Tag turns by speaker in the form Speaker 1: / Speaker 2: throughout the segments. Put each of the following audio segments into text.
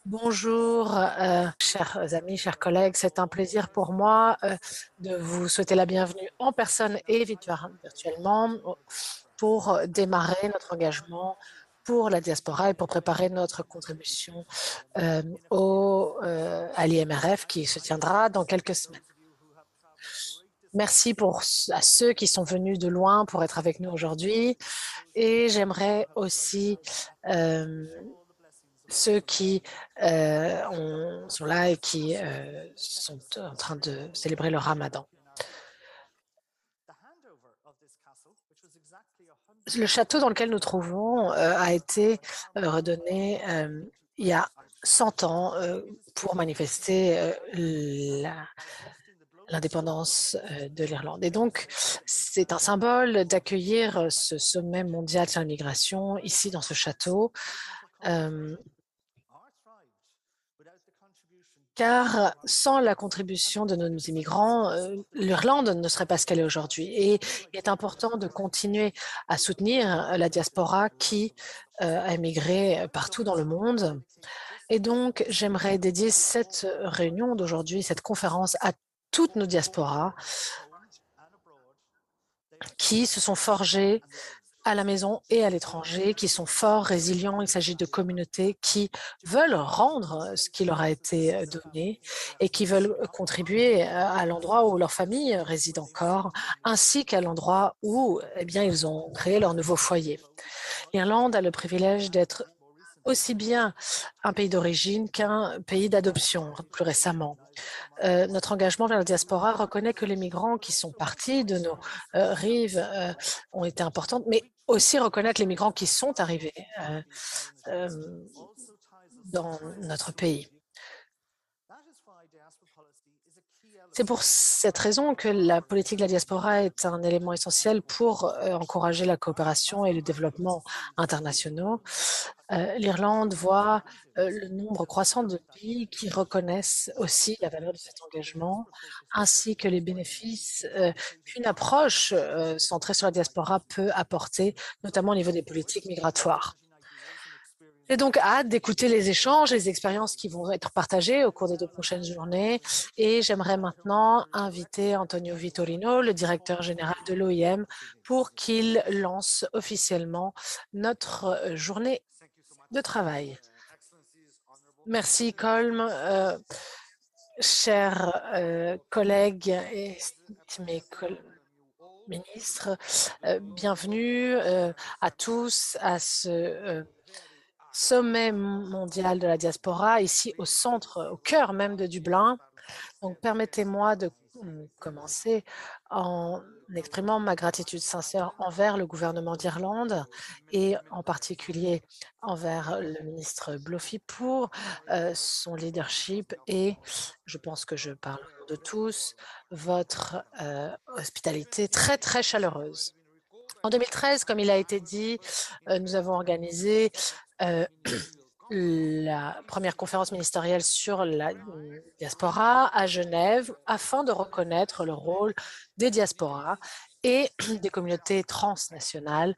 Speaker 1: Bonjour, chers amis, chers collègues. C'est un plaisir pour moi de vous souhaiter la bienvenue en personne et virtuellement pour démarrer notre engagement pour la diaspora et pour préparer notre contribution à l'IMRF qui se tiendra dans quelques semaines. Merci à ceux qui sont venus de loin pour être avec nous aujourd'hui et j'aimerais aussi ceux qui sont là et qui sont en train de célébrer le Ramadan. Le château dans lequel nous trouvons a été redonné il y a 100 ans pour manifester l'indépendance de l'Irlande. Et donc, c'est un symbole d'accueillir ce sommet mondial sur l'immigration ici dans ce château. Car sans la contribution de nos immigrants, l'Irlande ne serait pas ce qu'elle est aujourd'hui. Et il est important de continuer à soutenir la diaspora qui a émigré partout dans le monde. Et donc, j'aimerais dédier cette réunion d'aujourd'hui, cette conférence, à toutes nos diasporas qui se sont forgées à la maison et à l'étranger, qui sont forts, résilients. Il s'agit de communautés qui veulent rendre ce qui leur a été donné et qui veulent contribuer à l'endroit où leur famille réside encore, ainsi qu'à l'endroit où ils ont créé leur nouveau foyer. L'Irlande a le privilège d'être aussi bien un pays d'origine qu'un pays d'adoption plus récemment. Notre engagement vers la diaspora reconnaît que les migrants qui sont partis de nos rives ont été importants, mais aussi reconnaître les migrants qui sont arrivés euh, dans notre pays. C'est pour cette raison que la politique de la diaspora est un élément essentiel pour encourager la coopération et le développement internationaux. L'Irlande voit le nombre croissant de pays qui reconnaissent aussi la valeur de cet engagement, ainsi que les bénéfices qu'une approche centrée sur la diaspora peut apporter, notamment au niveau des politiques migratoires. J'ai donc hâte d'écouter les échanges, les expériences qui vont être partagées au cours des 2 prochaines journées. Et j'aimerais maintenant inviter Antonio Vitorino, le directeur général de l'OIM, pour qu'il lance officiellement notre journée de travail. Merci, Colm. Chers collègues et estimés ministres, bienvenue à tous à ce sommet mondial de la diaspora, ici au centre, au cœur même de Dublin. Donc, permettez-moi de commencer en exprimant ma gratitude sincère envers le gouvernement d'Irlande et en particulier envers le ministre Brophy pour son leadership et, je pense que je parle au nom de tous, votre hospitalité très, très chaleureuse. En 2013, comme il a été dit, nous avons organisé la première conférence ministérielle sur la diaspora à Genève afin de reconnaître le rôle des diasporas et des communautés transnationales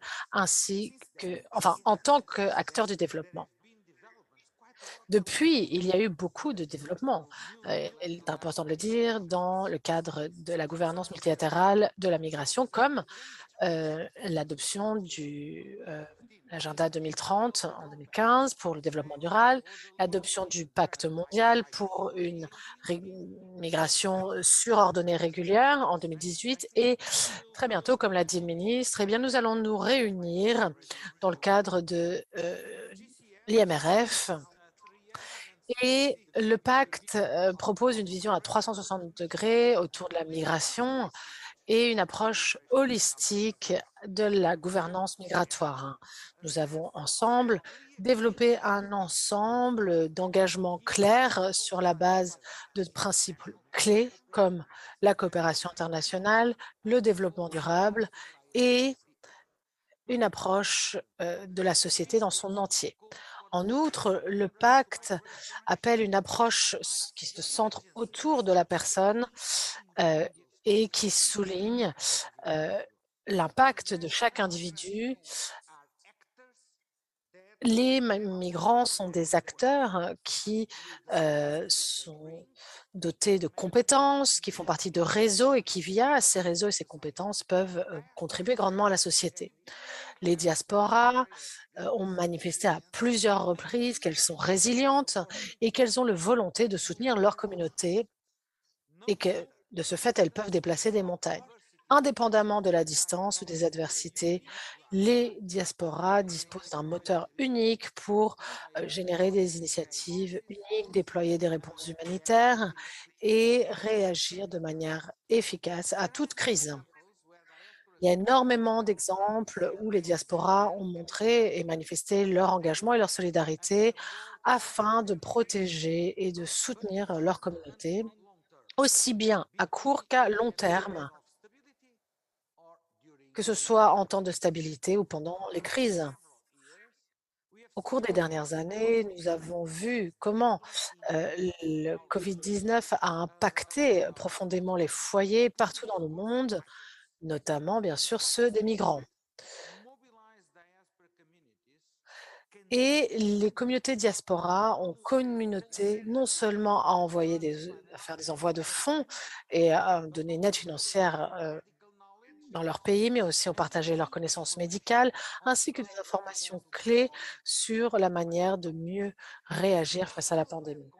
Speaker 1: en tant qu'acteurs du développement. Depuis, il y a eu beaucoup de développement. Il est important de le dire dans le cadre de la gouvernance multilatérale de la migration, comme l'adoption du l'agenda 2030 en 2015 pour le développement durable, l'adoption du pacte mondial pour une migration surordonnée régulière en 2018 et très bientôt, comme l'a dit le ministre, nous allons nous réunir dans le cadre de l'IMRF. Et le pacte propose une vision à 360 degrés autour de la migration et une approche holistique de la gouvernance migratoire. Nous avons ensemble développé un ensemble d'engagements clairs sur la base de principes clés comme la coopération internationale, le développement durable et une approche de la société dans son entier. En outre, le pacte appelle une approche qui se centre autour de la personne et qui souligne l'impact de chaque individu Les migrants sont des acteurs qui sont dotés de compétences, qui font partie de réseaux et qui, via ces réseaux et ces compétences, peuvent contribuer grandement à la société. Les diasporas ont manifesté à plusieurs reprises qu'elles sont résilientes et qu'elles ont la volonté de soutenir leur communauté et que, de ce fait, elles peuvent déplacer des montagnes. Indépendamment de la distance ou des adversités, les diasporas disposent d'un moteur unique pour générer des initiatives uniques, déployer des réponses humanitaires et réagir de manière efficace à toute crise. Il y a énormément d'exemples où les diasporas ont montré et manifesté leur engagement et leur solidarité afin de protéger et de soutenir leur communauté, aussi bien à court qu'à long terme, que ce soit en temps de stabilité ou pendant les crises. Au cours des dernières années, nous avons vu comment le COVID-19 a impacté profondément les foyers partout dans le monde, notamment bien sûr ceux des migrants. Et les communautés diaspora ont communauté non seulement à faire des envois de fonds et à donner une aide financière dans leur pays, mais aussi ont partagé leurs connaissances médicales ainsi que des informations clés sur la manière de mieux réagir face à la pandémie.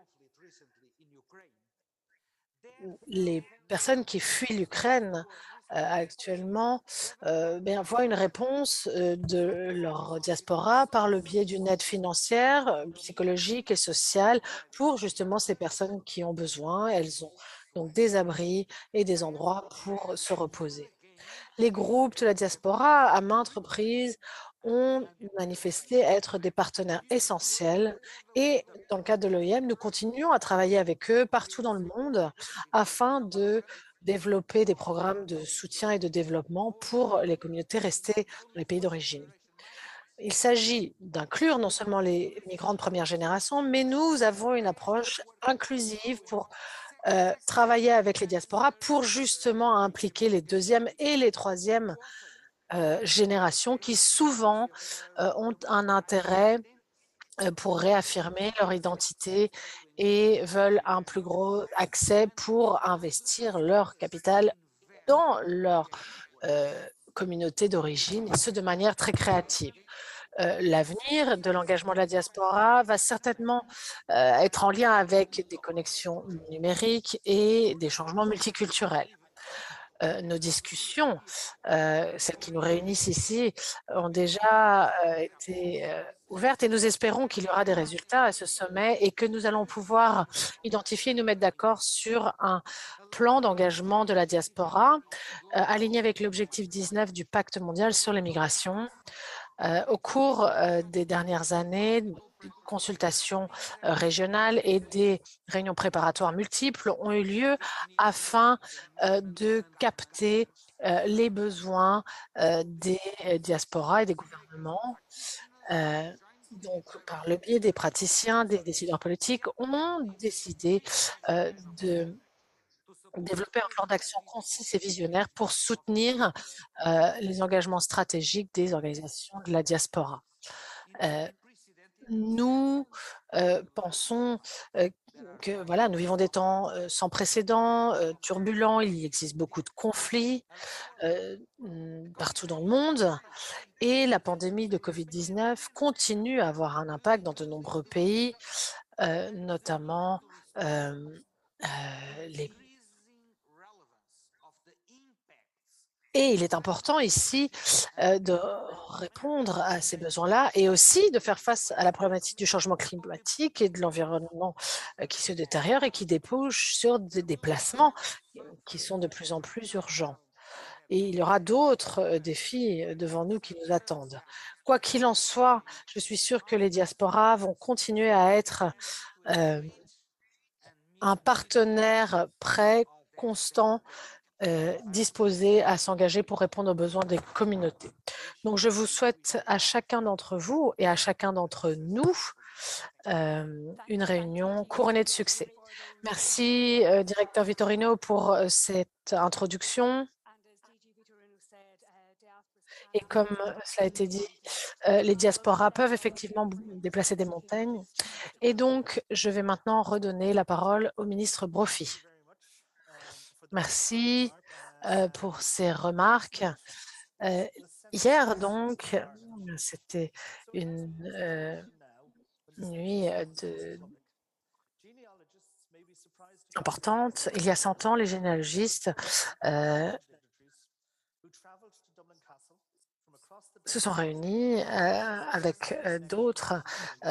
Speaker 1: Les personnes qui fuient l'Ukraine actuellement voient une réponse de leur diaspora par le biais d'une aide financière, psychologique et sociale pour justement ces personnes qui ont besoin. Elles ont donc des abris et des endroits pour se reposer. Les groupes de la diaspora, à maintes reprises, ont manifesté être des partenaires essentiels et dans le cadre de l'OIM, nous continuons à travailler avec eux partout dans le monde afin de développer des programmes de soutien et de développement pour les communautés restées dans les pays d'origine. Il s'agit d'inclure non seulement les migrants de première génération, mais nous avons une approche inclusive pour travailler avec les diasporas pour justement impliquer les deuxièmes et les troisièmes générations qui souvent ont un intérêt pour réaffirmer leur identité et veulent un plus gros accès pour investir leur capital dans leur communauté d'origine, et ce de manière très créative. L'avenir de l'engagement de la diaspora va certainement être en lien avec des connexions numériques et des changements multiculturels. Nos discussions, celles qui nous réunissent ici, ont déjà été ouvertes et nous espérons qu'il y aura des résultats à ce sommet et que nous allons pouvoir identifier et nous mettre d'accord sur un plan d'engagement de la diaspora aligné avec l'objectif 19 du Pacte mondial sur les migrations. Au cours des dernières années, des consultations régionales et des réunions préparatoires multiples ont eu lieu afin de capter les besoins des diasporas et des gouvernements. Donc, par le biais des praticiens, des décideurs politiques, ont décidé de développer un plan d'action concis et visionnaire pour soutenir les engagements stratégiques des organisations de la diaspora. Euh, nous pensons que voilà, nous vivons des temps sans précédent, turbulents, il existe beaucoup de conflits partout dans le monde et la pandémie de COVID-19 continue à avoir un impact dans de nombreux pays, notamment les. Et il est important ici de répondre à ces besoins-là et aussi de faire face à la problématique du changement climatique et de l'environnement qui se détériore et qui débouche sur des déplacements qui sont de plus en plus urgents. Et il y aura d'autres défis devant nous qui nous attendent. Quoi qu'il en soit, je suis sûre que les diasporas vont continuer à être euh, un partenaire prêt, constant, disposés à s'engager pour répondre aux besoins des communautés. Donc, je vous souhaite à chacun d'entre vous et à chacun d'entre nous une réunion couronnée de succès. Merci, directeur Vittorino, pour cette introduction. Et comme cela a été dit, les diasporas peuvent effectivement déplacer des montagnes. Et donc, je vais maintenant redonner la parole au ministre Brophy. Merci pour ces remarques. Euh, Hier, donc, c'était une nuit importante. Il y a 100 ans, les généalogistes se sont réunis avec d'autres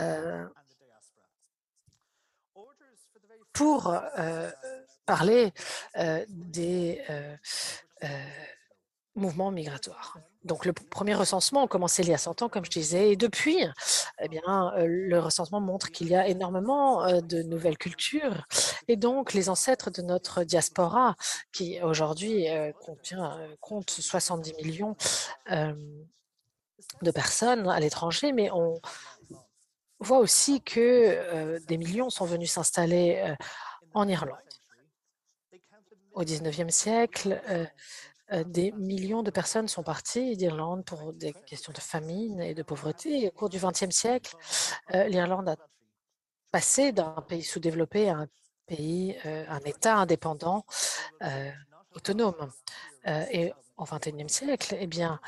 Speaker 1: pour parler des mouvements migratoires. Donc, le premier recensement a commencé il y a 100 ans, comme je disais, et depuis, eh bien, le recensement montre qu'il y a énormément de nouvelles cultures. Et donc, les ancêtres de notre diaspora, qui aujourd'hui compte 70 millions de personnes à l'étranger, mais on voit aussi que des millions sont venus s'installer en Irlande. Au 19e siècle, des millions de personnes sont parties d'Irlande pour des questions de famine et de pauvreté. Et au cours du XXe siècle, l'Irlande a passé d'un pays sous-développé à un pays, un État indépendant, autonome. Et au XXIe siècle, eh bien,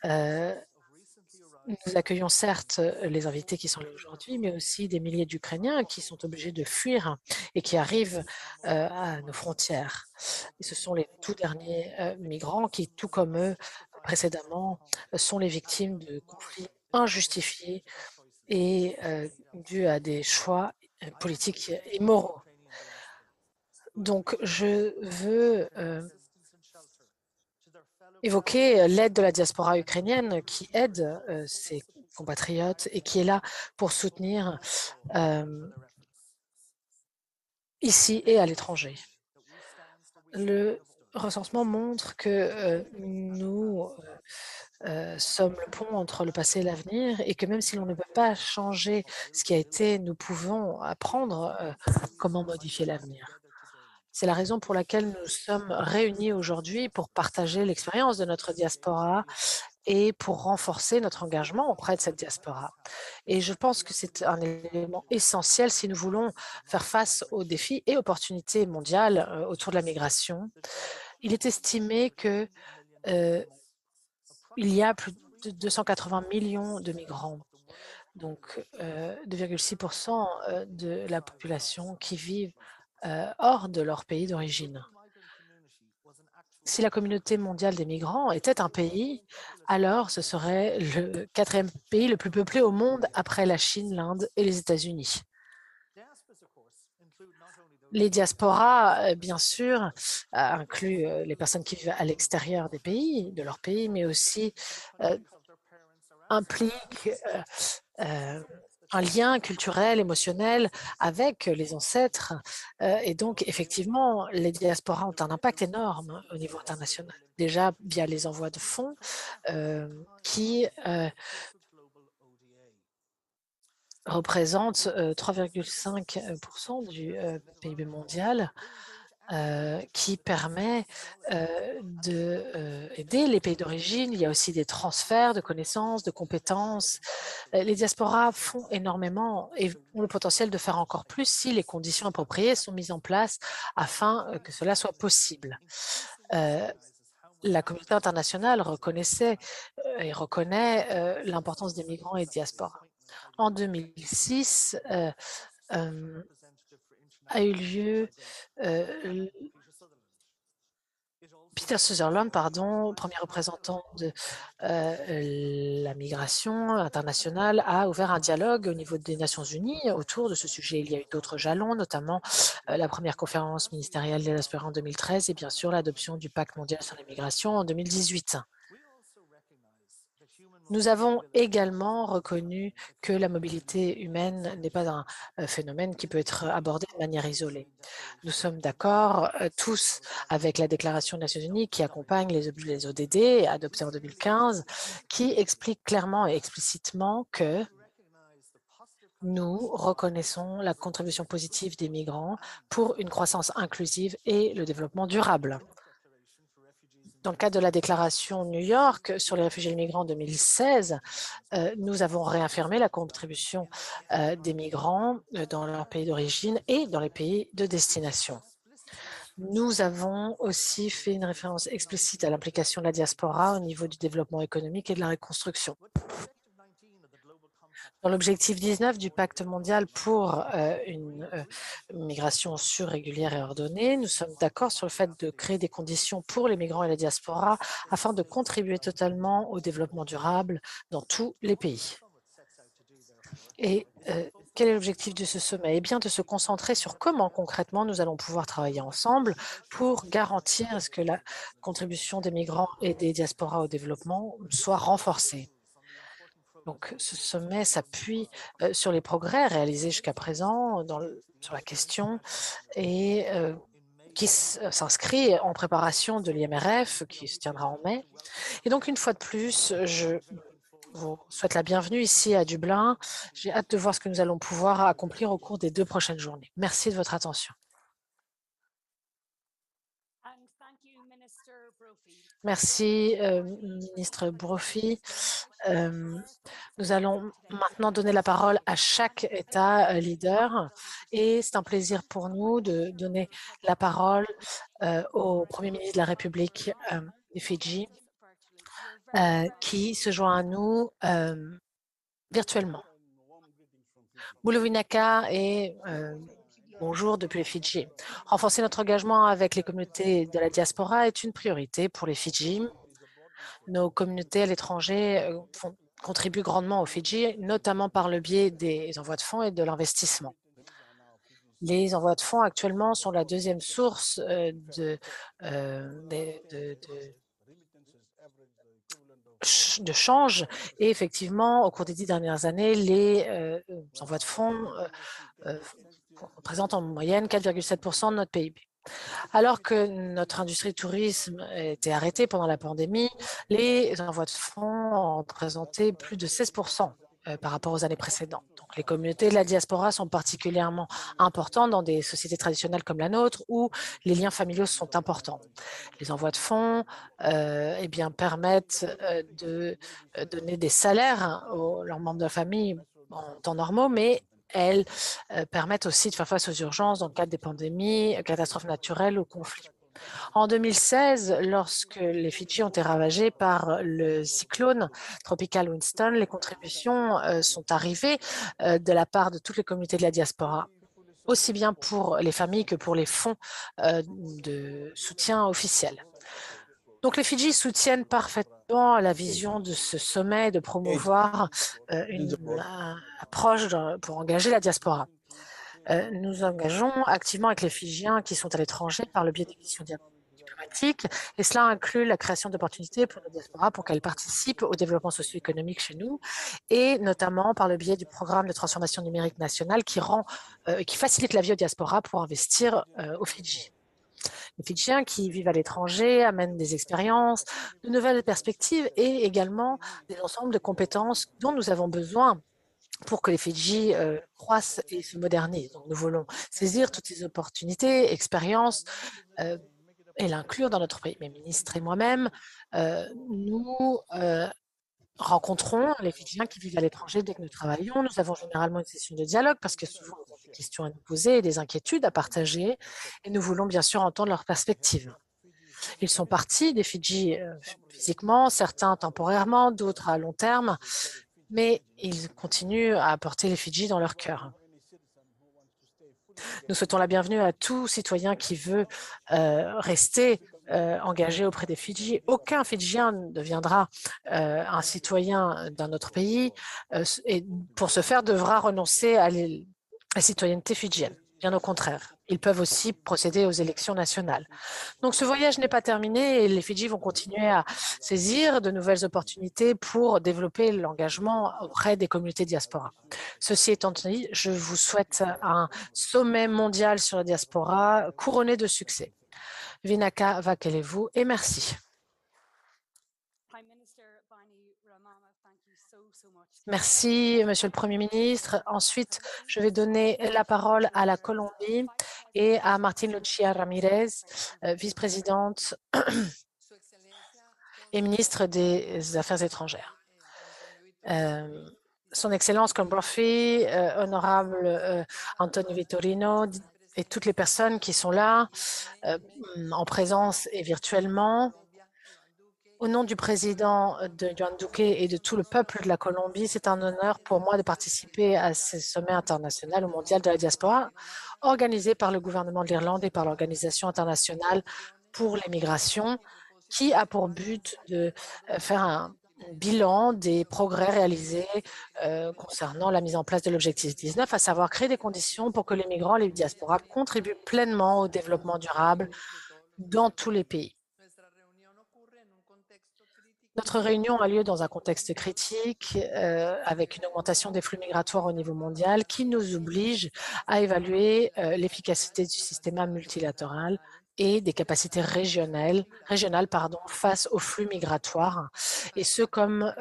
Speaker 1: nous accueillons certes les invités qui sont là aujourd'hui, mais aussi des milliers d'Ukrainiens qui sont obligés de fuir et qui arrivent à nos frontières. Et ce sont les tout derniers migrants qui, tout comme eux précédemment, sont les victimes de conflits injustifiés et dus à des choix politiques et moraux. Donc, je veux évoquer l'aide de la diaspora ukrainienne qui aide ses compatriotes et qui est là pour soutenir ici et à l'étranger. Le recensement montre que nous sommes le pont entre le passé et l'avenir et que même si l'on ne peut pas changer ce qui a été, nous pouvons apprendre comment modifier l'avenir. C'est la raison pour laquelle nous sommes réunis aujourd'hui pour partager l'expérience de notre diaspora et pour renforcer notre engagement auprès de cette diaspora. Et je pense que c'est un élément essentiel si nous voulons faire face aux défis et opportunités mondiales autour de la migration. Il est estimé que il y a plus de 280 millions de migrants, donc 2,6% de la population qui vivent hors de leur pays d'origine. Si la communauté mondiale des migrants était un pays, alors ce serait le quatrième pays le plus peuplé au monde après la Chine, l'Inde et les États-Unis. Les diasporas, bien sûr, incluent les personnes qui vivent à l'extérieur des pays, de leur pays, mais aussi impliquent un lien culturel, émotionnel avec les ancêtres. Et donc, effectivement, les diasporas ont un impact énorme au niveau international. Déjà, via les envois de fonds qui représentent 3,5% du PIB mondial, qui permet d'aider les pays d'origine. Il y a aussi des transferts de connaissances, de compétences. Les diasporas font énormément et ont le potentiel de faire encore plus si les conditions appropriées sont mises en place afin que cela soit possible. La communauté internationale reconnaissait et reconnaît l'importance des migrants et diasporas. En 2006, a eu lieu Peter Sutherland, premier représentant de la migration internationale, a ouvert un dialogue au niveau des Nations Unies autour de ce sujet. Il y a eu d'autres jalons, notamment la première conférence ministérielle de diaspora en 2013 et bien sûr l'adoption du pacte mondial sur l'immigration en 2018. Nous avons également reconnu que la mobilité humaine n'est pas un phénomène qui peut être abordé de manière isolée. Nous sommes d'accord tous avec la Déclaration des Nations Unies qui accompagne les ODD adoptée en 2015, qui explique clairement et explicitement que nous reconnaissons la contribution positive des migrants pour une croissance inclusive et le développement durable. Dans le cadre de la déclaration New York sur les réfugiés et les migrants en 2016, nous avons réaffirmé la contribution des migrants dans leur pays d'origine et dans les pays de destination. Nous avons aussi fait une référence explicite à l'implication de la diaspora au niveau du développement économique et de la reconstruction. Dans l'objectif 19 du pacte mondial pour une migration sûre, régulière et ordonnée, nous sommes d'accord sur le fait de créer des conditions pour les migrants et la diaspora afin de contribuer totalement au développement durable dans tous les pays. Et quel est l'objectif de ce sommet? Eh bien, de se concentrer sur comment concrètement nous allons pouvoir travailler ensemble pour garantir à ce que la contribution des migrants et des diasporas au développement soit renforcée. Donc, ce sommet s'appuie sur les progrès réalisés jusqu'à présent sur la question et qui s'inscrit en préparation de l'IMRF qui se tiendra en mai. Et donc, une fois de plus, je vous souhaite la bienvenue ici à Dublin. J'ai hâte de voir ce que nous allons pouvoir accomplir au cours des 2 prochaines journées. Merci de votre attention. Merci, ministre Brophy. Nous allons maintenant donner la parole à chaque État leader et c'est un plaisir pour nous de donner la parole au Premier ministre de la République des Fidji qui se joint à nous virtuellement. Buluvinaka et bonjour depuis les Fidji. Renforcer notre engagement avec les communautés de la diaspora est une priorité pour les Fidji. Nos communautés à l'étranger contribuent grandement aux Fidji, notamment par le biais des envois de fonds et de l'investissement. Les envois de fonds actuellement sont la deuxième source de change et effectivement, au cours des 10 dernières années, les envois de fonds représentent en moyenne 4,7% de notre PIB. Alors que notre industrie du tourisme était arrêtée pendant la pandémie, les envois de fonds ont représenté plus de 16% par rapport aux années précédentes. Donc, les communautés de la diaspora sont particulièrement importantes dans des sociétés traditionnelles comme la nôtre où les liens familiaux sont importants. Les envois de fonds eh bien, permettent de donner des salaires à leurs membres de la famille en temps normaux, mais elles permettent aussi de faire face aux urgences dans le cadre des pandémies, catastrophes naturelles ou conflits. En 2016, lorsque les Fidji ont été ravagés par le cyclone tropical Winston, les contributions sont arrivées de la part de toutes les communautés de la diaspora, aussi bien pour les familles que pour les fonds de soutien officiels. Donc, les Fidji soutiennent parfaitement la vision de ce sommet de promouvoir une approche pour engager la diaspora. Nous engageons activement avec les Fidjiens qui sont à l'étranger par le biais des missions diplomatiques et cela inclut la création d'opportunités pour nos diasporas pour qu'elles participent au développement socio-économique chez nous et notamment par le biais du programme de transformation numérique nationale qui facilite la vie aux diasporas pour investir aux Fidji. Les Fidjiens qui vivent à l'étranger amènent des expériences, de nouvelles perspectives et également des ensembles de compétences dont nous avons besoin pour que les Fidji croissent et se modernisent. Donc, nous voulons saisir toutes ces opportunités, expériences et l'inclure dans notre pays. Mes ministres et moi-même, nous rencontrons les Fidjiens qui vivent à l'étranger dès que nous travaillons. Nous avons généralement une session de dialogue parce que souvent, nous avons des questions à nous poser et des inquiétudes à partager et nous voulons bien sûr entendre leurs perspectives. Ils sont partis des Fidji physiquement, certains temporairement, d'autres à long terme, mais ils continuent à porter les Fidji dans leur cœur. Nous souhaitons la bienvenue à tout citoyen qui veut rester engagé auprès des Fidji. Aucun Fidjien ne deviendra un citoyen d'un autre pays et pour ce faire devra renoncer à la citoyenneté fidjienne. Bien au contraire, ils peuvent aussi procéder aux élections nationales. Donc ce voyage n'est pas terminé et les Fidji vont continuer à saisir de nouvelles opportunités pour développer l'engagement auprès des communautés diaspora. Ceci étant dit, je vous souhaite un sommet mondial sur la diaspora couronné de succès. Vinaka Vakelevu et merci. Merci, Monsieur le Premier ministre. Ensuite, je vais donner la parole à la Colombie et à Martine Lucia Ramirez, vice-présidente et ministre des Affaires étrangères. Son Excellence comme Brophy, honorable Antonio Vitorino et toutes les personnes qui sont là en présence et virtuellement. Au nom du président de Juan Duque et de tout le peuple de la Colombie, c'est un honneur pour moi de participer à ce sommet international ou mondial de la diaspora organisé par le gouvernement de l'Irlande et par l'Organisation internationale pour les migrations qui a pour but de faire un bilan des progrès réalisés concernant la mise en place de l'objectif 19, à savoir créer des conditions pour que les migrants et les diasporas contribuent pleinement au développement durable dans tous les pays. Notre réunion a lieu dans un contexte critique avec une augmentation des flux migratoires au niveau mondial qui nous oblige à évaluer l'efficacité du système multilatéral et des capacités régionales face aux flux migratoires, et ce comme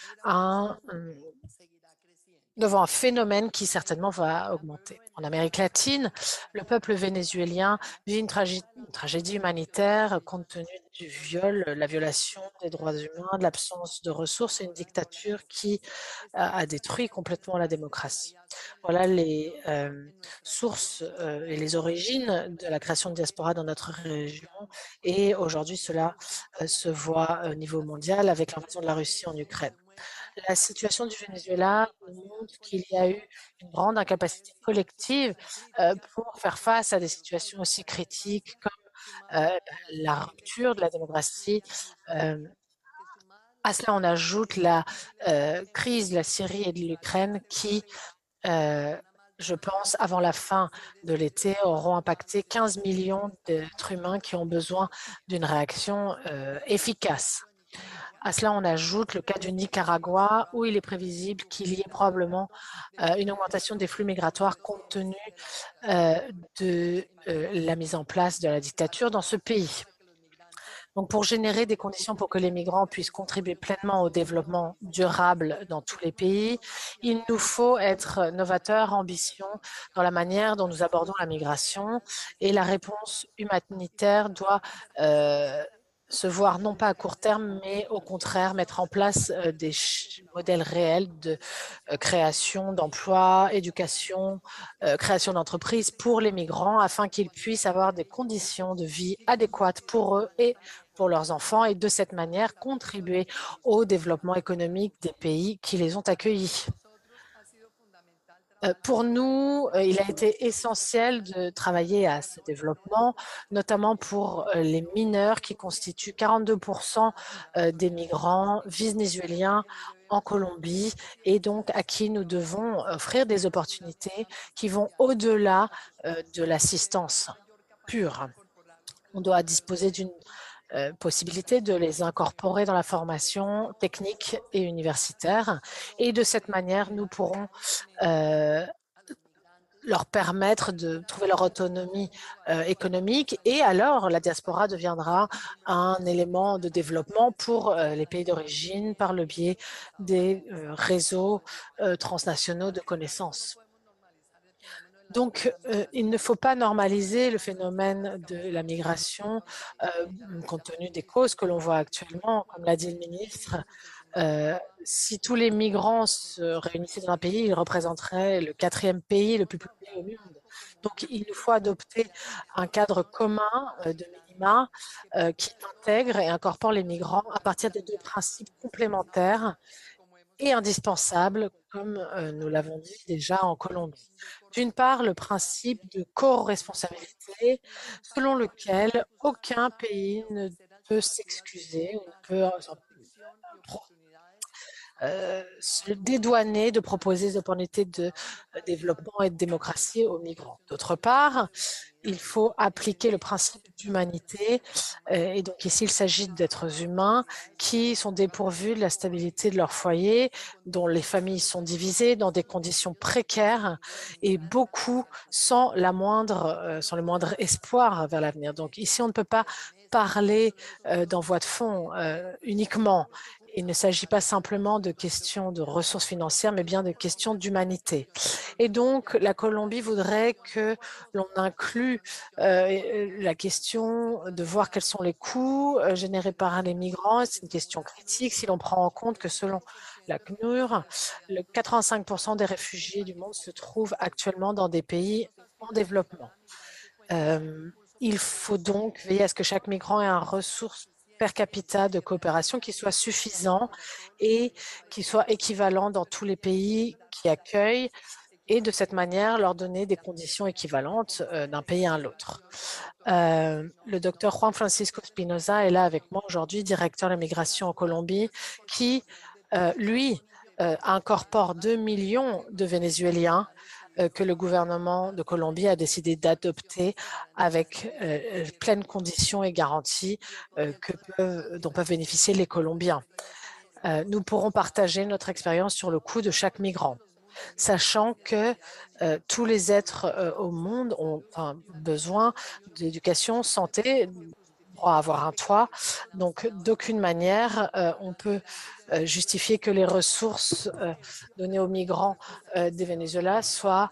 Speaker 1: devant un phénomène qui certainement va augmenter. En Amérique latine, le peuple vénézuélien vit une tragédie humanitaire compte tenu du viol, la violation des droits humains, de l'absence de ressources et une dictature qui a détruit complètement la démocratie. Voilà les sources et les origines de la création de diaspora dans notre région, et aujourd'hui cela se voit au niveau mondial avec l'invasion de la Russie en Ukraine. La situation du Venezuela nous montre qu'il y a eu une grande incapacité collective pour faire face à des situations aussi critiques comme la rupture de la démocratie. À cela, on ajoute la crise de la Syrie et de l'Ukraine qui, je pense, avant la fin de l'été, auront impacté 15 millions d'êtres humains qui ont besoin d'une réaction efficace. À cela, on ajoute le cas du Nicaragua, où il est prévisible qu'il y ait probablement une augmentation des flux migratoires compte tenu de la mise en place de la dictature dans ce pays. Donc, pour générer des conditions pour que les migrants puissent contribuer pleinement au développement durable dans tous les pays, il nous faut être novateurs, ambitieux dans la manière dont nous abordons la migration, et la réponse humanitaire doit se voir non pas à court terme, mais au contraire mettre en place des modèles réels de création d'emplois, éducation, création d'entreprises pour les migrants afin qu'ils puissent avoir des conditions de vie adéquates pour eux et pour leurs enfants, et de cette manière contribuer au développement économique des pays qui les ont accueillis. Pour nous, il a été essentiel de travailler à ce développement, notamment pour les mineurs qui constituent 42% des migrants vénézuéliens en Colombie, et donc à qui nous devons offrir des opportunités qui vont au-delà de l'assistance pure. On doit disposer d'une possibilité de les incorporer dans la formation technique et universitaire, et de cette manière, nous pourrons leur permettre de trouver leur autonomie économique, et alors la diaspora deviendra un élément de développement pour les pays d'origine par le biais des réseaux transnationaux de connaissances. Donc, il ne faut pas normaliser le phénomène de la migration compte tenu des causes que l'on voit actuellement. Comme l'a dit le ministre, si tous les migrants se réunissaient dans un pays, ils représenteraient le 4e pays le plus peuplé au monde. Donc, il nous faut adopter un cadre commun de minima qui intègre et incorpore les migrants à partir des deux principes complémentaires et indispensables, comme nous l'avons dit déjà en Colombie. D'une part, le principe de co-responsabilité, selon lequel aucun pays ne peut s'excuser ou ne peut se dédouaner de proposer des opportunités de développement et de démocratie aux migrants. D'autre part, il faut appliquer le principe d'humanité, et donc ici il s'agit d'êtres humains qui sont dépourvus de la stabilité de leur foyer, dont les familles sont divisées dans des conditions précaires, et beaucoup sans le moindre espoir vers l'avenir. Donc ici on ne peut pas parler d'envoi de fonds uniquement. Il ne s'agit pas simplement de questions de ressources financières, mais bien de questions d'humanité. Et donc, la Colombie voudrait que l'on inclue la question de voir quels sont les coûts générés par les migrants. C'est une question critique si l'on prend en compte que selon la CNUR, 85% des réfugiés du monde se trouvent actuellement dans des pays en développement. Il faut donc veiller à ce que chaque migrant ait un ressource per capita de coopération qui soit suffisant et qui soit équivalent dans tous les pays qui accueillent et de cette manière leur donner des conditions équivalentes d'un pays à l'autre. Le docteur Juan Francisco Espinosa est là avec moi aujourd'hui, directeur de la migration en Colombie, qui, lui, incorpore 2 millions de Vénézuéliens que le gouvernement de Colombie a décidé d'adopter avec pleines conditions et garanties dont peuvent bénéficier les Colombiens. Nous pourrons partager notre expérience sur le coût de chaque migrant, sachant que tous les êtres au monde ont besoin d'éducation, santé, droit à avoir un toit. Donc, d'aucune manière, on peut justifier que les ressources données aux migrants des Venezuela soient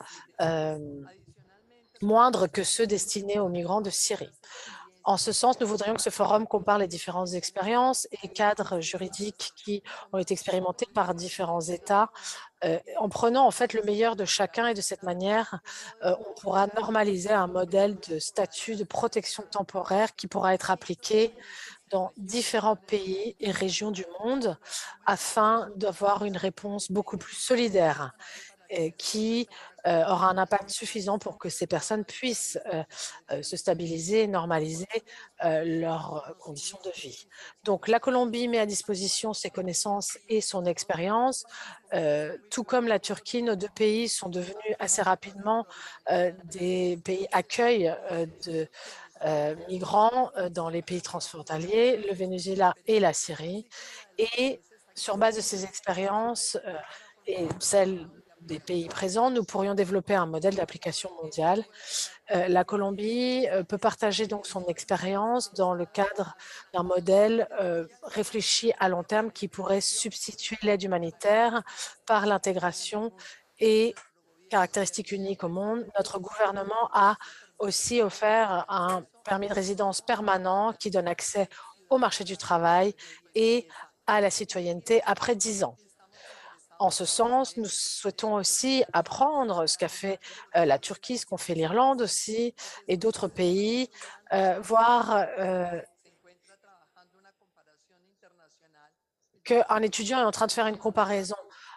Speaker 1: moindres que ceux destinés aux migrants de Syrie. En ce sens, nous voudrions que ce forum compare les différentes expériences et cadres juridiques qui ont été expérimentés par différents États, en prenant en fait le meilleur de chacun et de cette manière, on pourra normaliser un modèle de statut de protection temporaire qui pourra être appliqué dans différents pays et régions du monde afin d'avoir une réponse beaucoup plus solidaire qui aura un impact suffisant pour que ces personnes puissent se stabiliser et normaliser leurs conditions de vie. Donc, la Colombie met à disposition ses connaissances et son expérience. Tout comme la Turquie, nos deux pays sont devenus assez rapidement des pays accueil de migrants dans les pays transfrontaliers, le Venezuela et la Syrie. Et sur base de ces expériences et celles des pays présents, nous pourrions développer un modèle d'application mondiale. La Colombie peut partager donc son expérience dans le cadre d'un modèle réfléchi à long terme qui pourrait substituer l'aide humanitaire par l'intégration et caractéristique unique au monde. Notre gouvernement a aussi offert un permis de résidence permanent qui donne accès au marché du travail et à la citoyenneté après 10 ans. En ce sens, nous souhaitons aussi apprendre ce qu'a fait la Turquie, ce qu'ont fait l'Irlande aussi et d'autres pays, voir qu'un étudiant est en train de faire une comparaison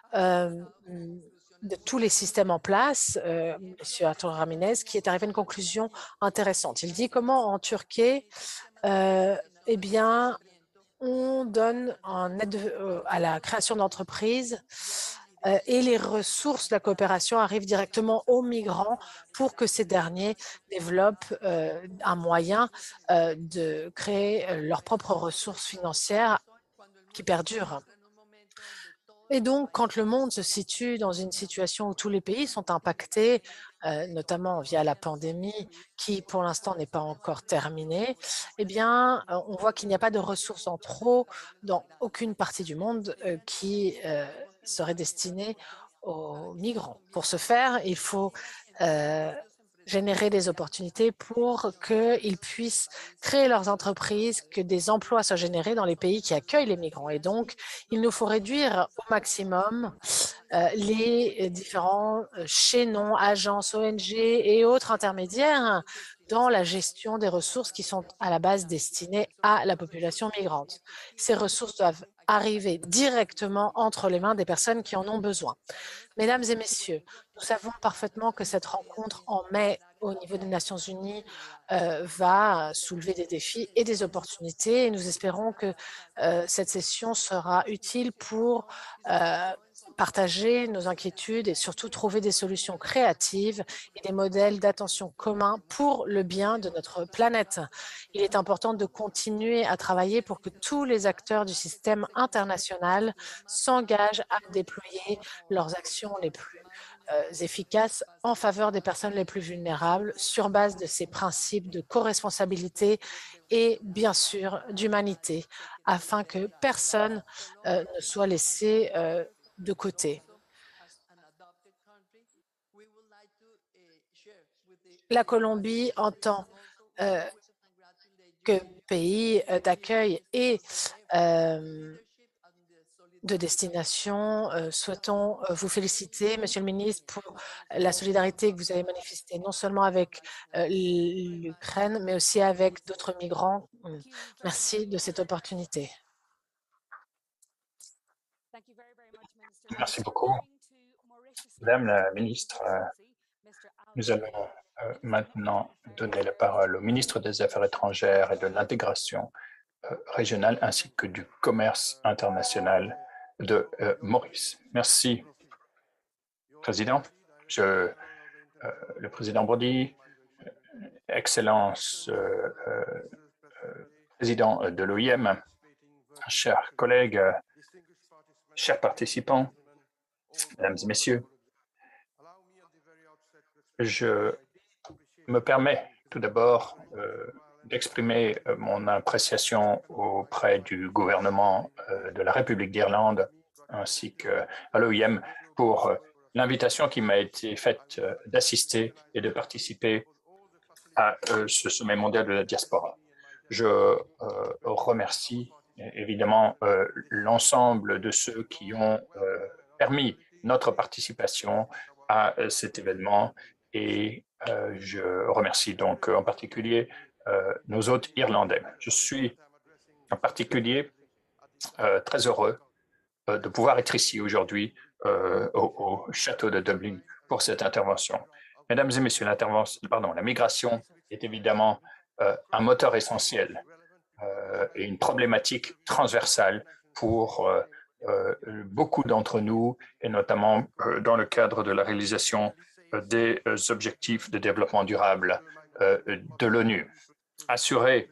Speaker 1: de tous les systèmes en place, M. Arthur Raminez, qui est arrivé à une conclusion intéressante. Il dit comment en Turquie, eh bien, on donne en aide à la création d'entreprises et les ressources de la coopération arrivent directement aux migrants pour que ces derniers développent un moyen de créer leurs propres ressources financières qui perdurent. Et donc, quand le monde se situe dans une situation où tous les pays sont impactés, notamment via la pandémie, qui pour l'instant n'est pas encore terminée, eh bien, on voit qu'il n'y a pas de ressources en trop dans aucune partie du monde qui serait destinée aux migrants. Pour ce faire, il faut générer des opportunités pour qu'ils puissent créer leurs entreprises, que des emplois soient générés dans les pays qui accueillent les migrants. Et donc, il nous faut réduire au maximum les différents chaînons, agences, ONG et autres intermédiaires dans la gestion des ressources qui sont à la base destinées à la population migrante. Ces ressources doivent arriver directement entre les mains des personnes qui en ont besoin. Mesdames et messieurs, nous savons parfaitement que cette rencontre en mai au niveau des Nations Unies va soulever des défis et des opportunités et nous espérons que cette session sera utile pour partager nos inquiétudes et surtout trouver des solutions créatives et des modèles d'attention communs pour le bien de notre planète. Il est important de continuer à travailler pour que tous les acteurs du système international s'engagent à déployer leurs actions les plus efficaces en faveur des personnes les plus vulnérables sur base de ces principes de co-responsabilité et bien sûr d'humanité afin que personne ne soit laissé de côté. La Colombie, en tant que pays d'accueil et de destination, souhaitons vous féliciter, Monsieur le ministre, pour la solidarité que vous avez manifestée, non seulement avec l'Ukraine, mais aussi avec d'autres migrants. Merci de cette opportunité.
Speaker 2: Merci beaucoup. Madame la ministre, nous allons maintenant donner la parole au ministre des Affaires étrangères et de l'intégration régionale ainsi que du commerce international de Maurice. Merci, Président. Le Président Brody, Excellence Président de l'OIM, chers collègues, chers participants, Mesdames et Messieurs, je me permets tout d'abord d'exprimer mon appréciation auprès du gouvernement de la République d'Irlande ainsi qu'à l'OIM pour l'invitation qui m'a été faite d'assister et de participer à ce sommet mondial de la diaspora. Je remercie évidemment l'ensemble de ceux qui ont permis notre participation à cet événement et je remercie donc en particulier nos hôtes irlandais. Je suis en particulier très heureux de pouvoir être ici aujourd'hui au château de Dublin pour cette intervention. Mesdames et messieurs, la migration est évidemment un moteur essentiel et une problématique transversale pour beaucoup d'entre nous, et notamment dans le cadre de la réalisation des objectifs de développement durable de l'ONU. Assurer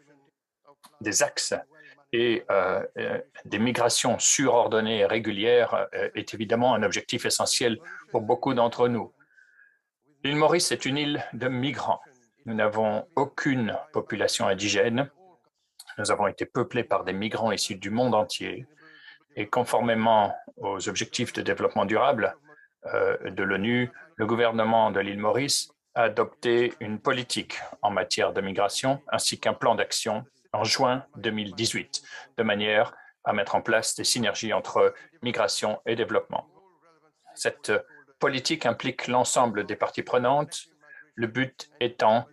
Speaker 2: des axes et des migrations surordonnées et régulières est évidemment un objectif essentiel pour beaucoup d'entre nous. L'île Maurice est une île de migrants. Nous n'avons aucune population indigène. Nous avons été peuplés par des migrants issus du monde entier. Et conformément aux objectifs de développement durable de l'ONU, le gouvernement de l'île Maurice a adopté une politique en matière de migration ainsi qu'un plan d'action en juin 2018, de manière à mettre en place des synergies entre migration et développement. Cette politique implique l'ensemble des parties prenantes, le but étant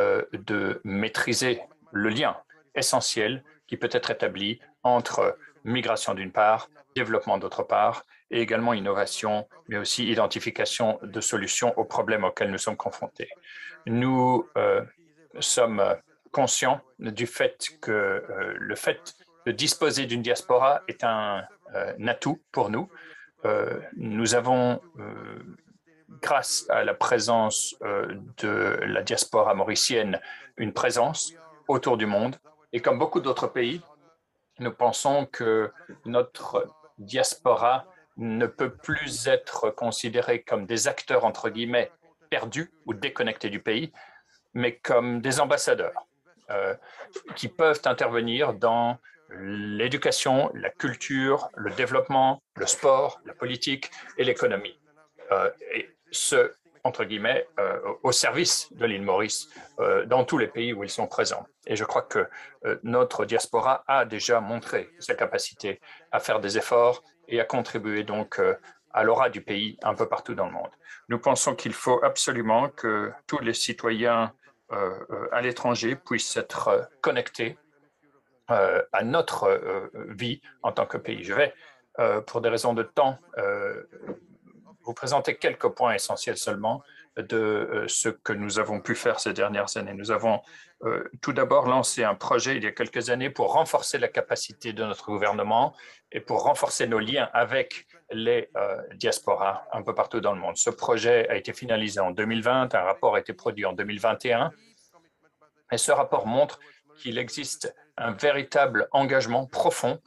Speaker 2: de maîtriser le lien essentiel qui peut être établi entre migration d'une part, développement d'autre part, et également innovation, mais aussi identification de solutions aux problèmes auxquels nous sommes confrontés. Nous sommes conscients du fait que le fait de disposer d'une diaspora est un atout pour nous. Nous avons, grâce à la présence de la diaspora mauricienne, une présence autour du monde. Et comme beaucoup d'autres pays, nous pensons que notre diaspora ne peut plus être considérée comme des acteurs, entre guillemets, perdus ou déconnectés du pays, mais comme des ambassadeurs qui peuvent intervenir dans l'éducation, la culture, le développement, le sport, la politique et l'économie. Et ce, entre guillemets, au service de l'île Maurice dans tous les pays où ils sont présents. Et je crois que notre diaspora a déjà montré sa capacité à faire des efforts et à contribuer donc à l'aura du pays un peu partout dans le monde. Nous pensons qu'il faut absolument que tous les citoyens à l'étranger puissent être connectés à notre vie en tant que pays. Je vais, pour des raisons de temps, vous présenter quelques points essentiels seulement de ce que nous avons pu faire ces dernières années. Nous avons tout d'abord lancé un projet il y a quelques années pour renforcer la capacité de notre gouvernement et pour renforcer nos liens avec les diasporas un peu partout dans le monde. Ce projet a été finalisé en 2020, un rapport a été produit en 2021 et ce rapport montre qu'il existe un véritable engagement profond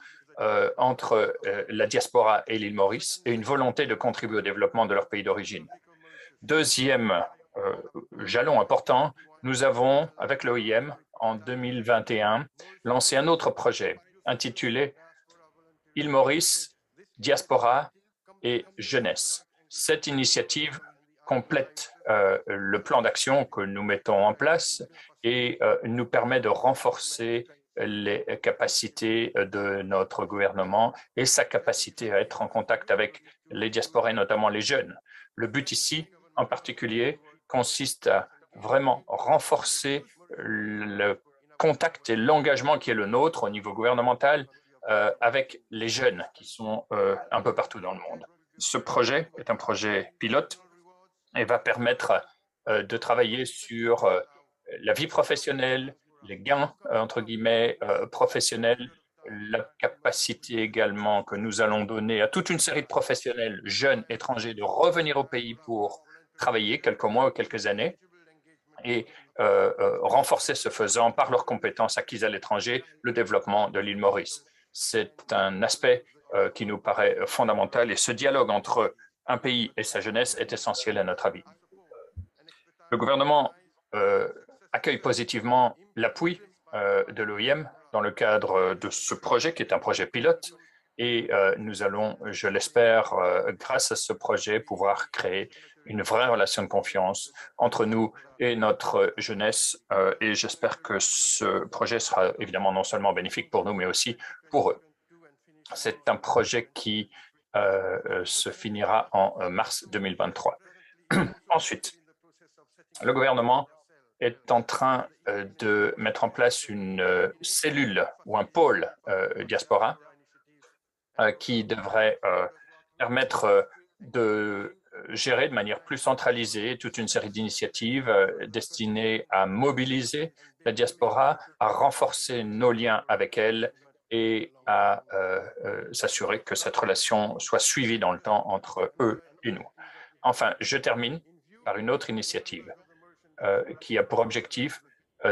Speaker 2: entre la diaspora et l'île Maurice et une volonté de contribuer au développement de leur pays d'origine. Deuxième jalon important, nous avons, avec l'OIM, en 2021, lancé un autre projet intitulé Île Maurice, Diaspora et Jeunesse. Cette initiative complète le plan d'action que nous mettons en place et nous permet de renforcer les capacités de notre gouvernement et sa capacité à être en contact avec les diasporas, et notamment les jeunes. Le but ici, en particulier, consiste à vraiment renforcer le contact et l'engagement qui est le nôtre au niveau gouvernemental avec les jeunes qui sont un peu partout dans le monde. Ce projet est un projet pilote et va permettre de travailler sur la vie professionnelle, les gains, entre guillemets, professionnels, la capacité également que nous allons donner à toute une série de professionnels jeunes étrangers de revenir au pays pour travailler quelques mois ou quelques années et renforcer ce faisant par leurs compétences acquises à l'étranger le développement de l'île Maurice. C'est un aspect qui nous paraît fondamental et ce dialogue entre un pays et sa jeunesse est essentiel à notre avis. Le gouvernement accueille positivement l'appui de l'OIM dans le cadre de ce projet qui est un projet pilote et nous allons, je l'espère, grâce à ce projet, pouvoir créer une vraie relation de confiance entre nous et notre jeunesse et j'espère que ce projet sera évidemment non seulement bénéfique pour nous, mais aussi pour eux. C'est un projet qui se finira en mars 2023. Ensuite, le gouvernement est en train de mettre en place une cellule ou un pôle diaspora qui devrait permettre de gérer de manière plus centralisée toute une série d'initiatives destinées à mobiliser la diaspora, à renforcer nos liens avec elle et à s'assurer que cette relation soit suivie dans le temps entre eux et nous. Enfin, je termine par une autre initiative qui a pour objectif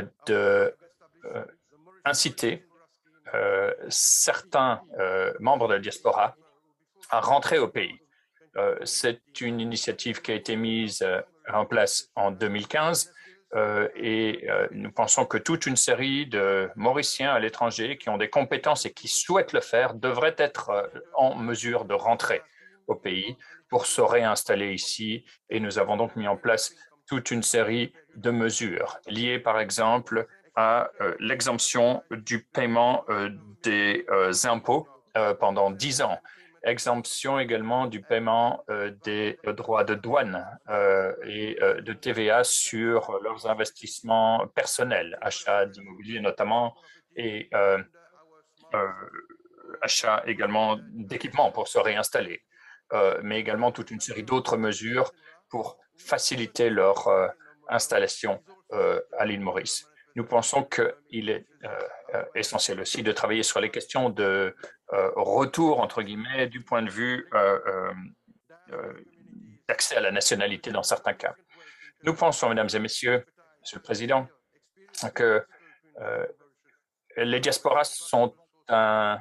Speaker 2: d'inciter certains membres de la diaspora à rentrer au pays. C'est une initiative qui a été mise en place en 2015 et nous pensons que toute une série de Mauriciens à l'étranger qui ont des compétences et qui souhaitent le faire devraient être en mesure de rentrer au pays pour se réinstaller ici. Et nous avons donc mis en place toute une série de mesures liées, par exemple, à l'exemption du paiement des impôts pendant 10 ans, exemption également du paiement des droits de douane et de TVA sur leurs investissements personnels, achats d'immobilier notamment, et achat également d'équipements pour se réinstaller, mais également toute une série d'autres mesures pour faciliter leur installation à l'île Maurice. Nous pensons qu'il est essentiel aussi de travailler sur les questions de retour, entre guillemets, du point de vue d'accès à la nationalité dans certains cas. Nous pensons, mesdames et messieurs, Monsieur le Président, que les diasporas sont un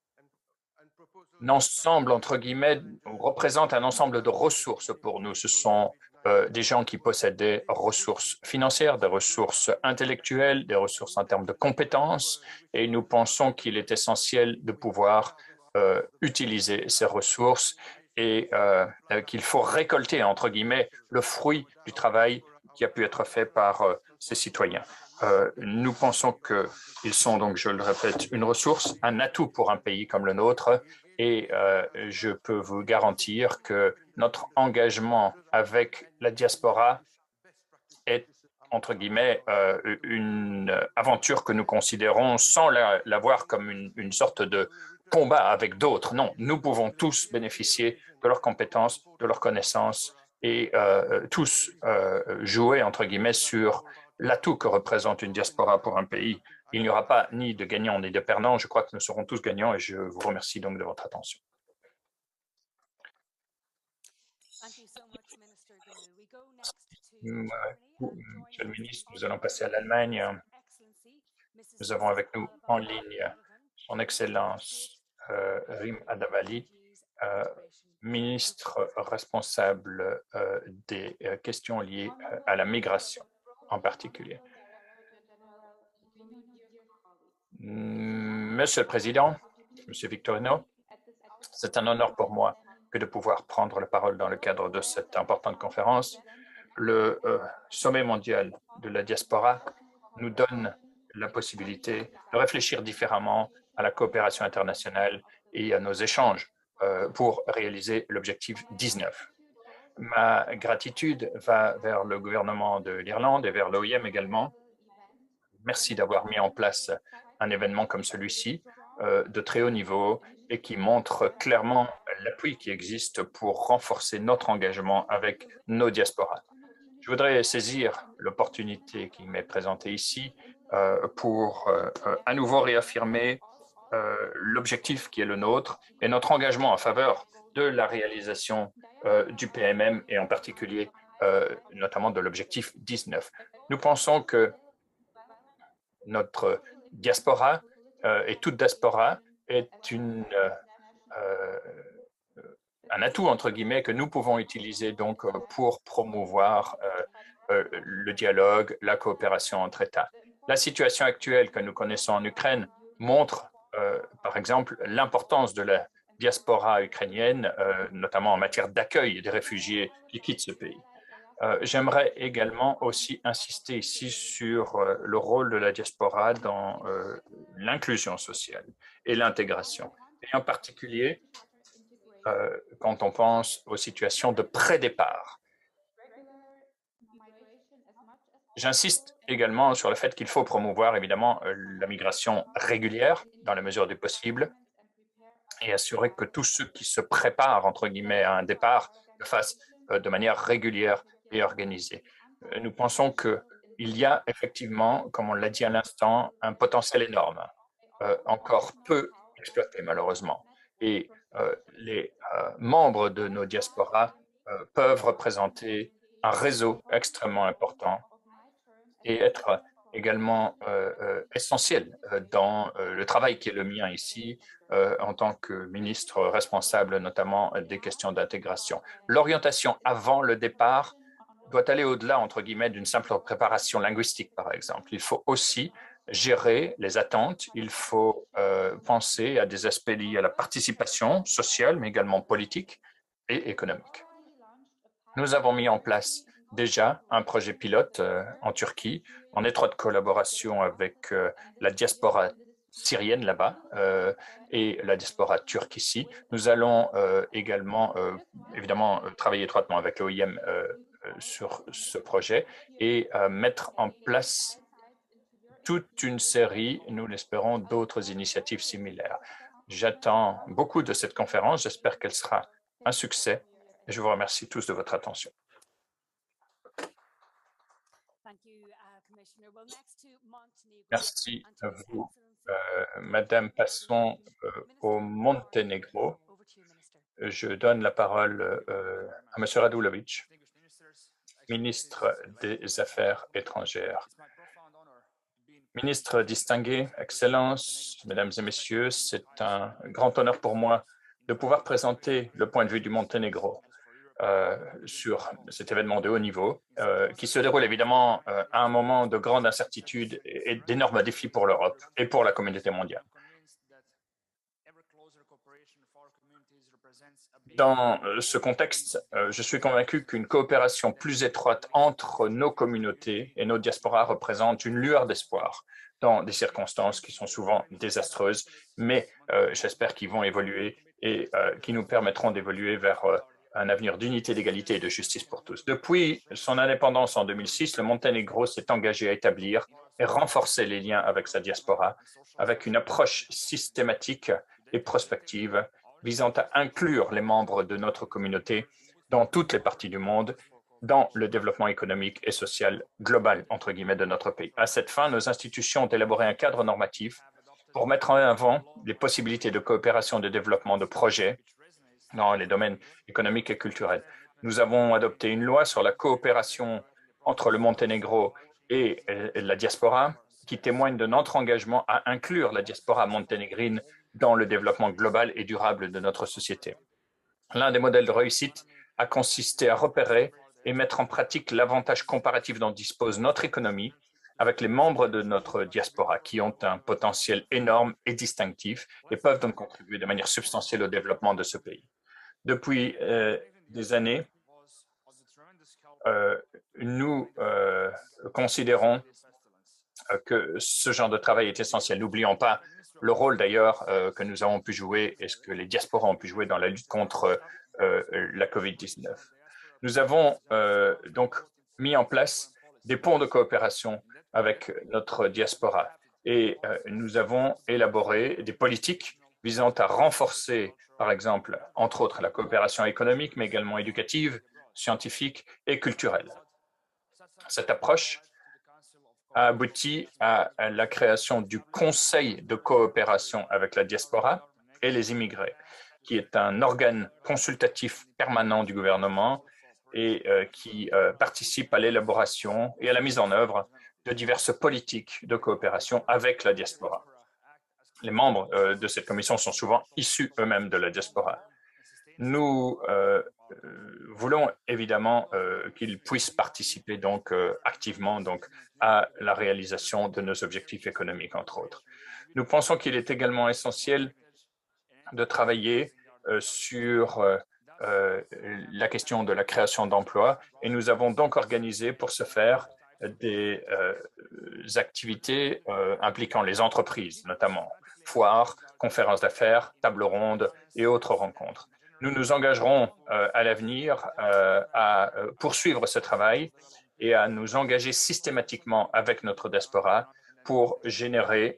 Speaker 2: ensemble, entre guillemets, représente un ensemble de ressources pour nous. Ce sont des gens qui possèdent des ressources financières, des ressources intellectuelles, des ressources en termes de compétences, et nous pensons qu'il est essentiel de pouvoir utiliser ces ressources et qu'il faut récolter, entre guillemets, le fruit du travail qui a pu être fait par ces citoyens. Nous pensons qu'ils sont donc, je le répète, une ressource, un atout pour un pays comme le nôtre, et je peux vous garantir que notre engagement avec la diaspora est, entre guillemets, une aventure que nous considérons sans la voir comme une sorte de combat avec d'autres. Non, nous pouvons tous bénéficier de leurs compétences, de leurs connaissances et tous jouer, entre guillemets, sur l'atout que représente une diaspora pour un pays. Il n'y aura pas ni de gagnants ni de perdants. Je crois que nous serons tous gagnants et je vous remercie donc de votre attention. Monsieur le ministre, nous allons passer à l'Allemagne. Nous avons avec nous en ligne son Excellence Rim Adavali, ministre responsable des questions liées à la migration en particulier. Monsieur le Président, Monsieur Victorino, c'est un honneur pour moi que de pouvoir prendre la parole dans le cadre de cette importante conférence. Le sommet mondial de la diaspora nous donne la possibilité de réfléchir différemment à la coopération internationale et à nos échanges pour réaliser l'objectif 19. Ma gratitude va vers le gouvernement de l'Irlande et vers l'OIM également. Merci d'avoir mis en place un événement comme celui-ci de très haut niveau et qui montre clairement l'appui qui existe pour renforcer notre engagement avec nos diasporas. Je voudrais saisir l'opportunité qui m'est présentée ici pour à nouveau réaffirmer l'objectif qui est le nôtre et notre engagement en faveur de la réalisation du PMM et en particulier notamment de l'objectif 19. Nous pensons que notre diaspora et toute diaspora est un atout, entre guillemets, que nous pouvons utiliser donc pour promouvoir le dialogue, la coopération entre États. La situation actuelle que nous connaissons en Ukraine montre, par exemple, l'importance de la diaspora ukrainienne, notamment en matière d'accueil des réfugiés qui quittent ce pays. J'aimerais également aussi insister ici sur le rôle de la diaspora dans l'inclusion sociale et l'intégration, et en particulier quand on pense aux situations de pré-départ. J'insiste également sur le fait qu'il faut promouvoir évidemment la migration régulière dans la mesure du possible et assurer que tous ceux qui se préparent, entre guillemets, à un départ le fassent de manière régulière et organisée. Nous pensons qu'il y a effectivement, comme on l'a dit à l'instant, un potentiel énorme, encore peu exploité malheureusement. Et les membres de nos diasporas peuvent représenter un réseau extrêmement important et être également essentiel dans le travail qui est le mien ici en tant que ministre responsable notamment des questions d'intégration. L'orientation avant le départ doit aller au-delà, entre guillemets, d'une simple préparation linguistique, par exemple. Il faut aussi gérer les attentes, il faut penser à des aspects liés à la participation sociale, mais également politique et économique. Nous avons mis en place déjà un projet pilote en Turquie, en étroite collaboration avec la diaspora syrienne là-bas et la diaspora turque ici. Nous allons également, évidemment, travailler étroitement avec l'OIM sur ce projet et mettre en place toute une série, nous l'espérons, d'autres initiatives similaires. J'attends beaucoup de cette conférence. J'espère qu'elle sera un succès et je vous remercie tous de votre attention. Merci à vous, Madame. Passons au Monténégro. Je donne la parole à Monsieur Radulovic, ministre des Affaires étrangères. Ministre distingué, Excellences, Mesdames et Messieurs, c'est un grand honneur pour moi de pouvoir présenter le point de vue du Monténégro sur cet événement de haut niveau qui se déroule évidemment à un moment de grande incertitude et d'énormes défis pour l'Europe et pour la communauté mondiale. Dans ce contexte, je suis convaincu qu'une coopération plus étroite entre nos communautés et nos diasporas représente une lueur d'espoir dans des circonstances qui sont souvent désastreuses, mais j'espère qu'ils vont évoluer et qui nous permettront d'évoluer vers un avenir d'unité, d'égalité et de justice pour tous. Depuis son indépendance en 2006, le Monténégro s'est engagé à établir et renforcer les liens avec sa diaspora, avec une approche systématique et prospective visant à inclure les membres de notre communauté dans toutes les parties du monde, dans le développement économique et social global, entre guillemets, de notre pays. À cette fin, nos institutions ont élaboré un cadre normatif pour mettre en avant les possibilités de coopération et de développement de projets dans les domaines économiques et culturels. Nous avons adopté une loi sur la coopération entre le Monténégro et la diaspora qui témoigne de notre engagement à inclure la diaspora monténégrine dans le développement global et durable de notre société. L'un des modèles de réussite a consisté à repérer et mettre en pratique l'avantage comparatif dont dispose notre économie avec les membres de notre diaspora qui ont un potentiel énorme et distinctif et peuvent donc contribuer de manière substantielle au développement de ce pays. Depuis des années, nous considérons que ce genre de travail est essentiel. N'oublions pas le rôle d'ailleurs que nous avons pu jouer et ce que les diasporas ont pu jouer dans la lutte contre la COVID-19. Nous avons donc mis en place des ponts de coopération avec notre diaspora et nous avons élaboré des politiques visant à renforcer, par exemple, entre autres, la coopération économique, mais également éducative, scientifique et culturelle. Cette approche a abouti à la création du Conseil de coopération avec la diaspora et les immigrés, qui est un organe consultatif permanent du gouvernement et qui participe à l'élaboration et à la mise en œuvre de diverses politiques de coopération avec la diaspora. Les membres de cette commission sont souvent issus eux-mêmes de la diaspora. Nous voulons évidemment qu'ils puissent participer donc activement donc à la réalisation de nos objectifs économiques, entre autres. Nous pensons qu'il est également essentiel de travailler sur la question de la création d'emplois et nous avons donc organisé pour ce faire des activités impliquant les entreprises, notamment foires, conférences d'affaires, tables rondes et autres rencontres. Nous nous engagerons à l'avenir à poursuivre ce travail et à nous engager systématiquement avec notre diaspora pour générer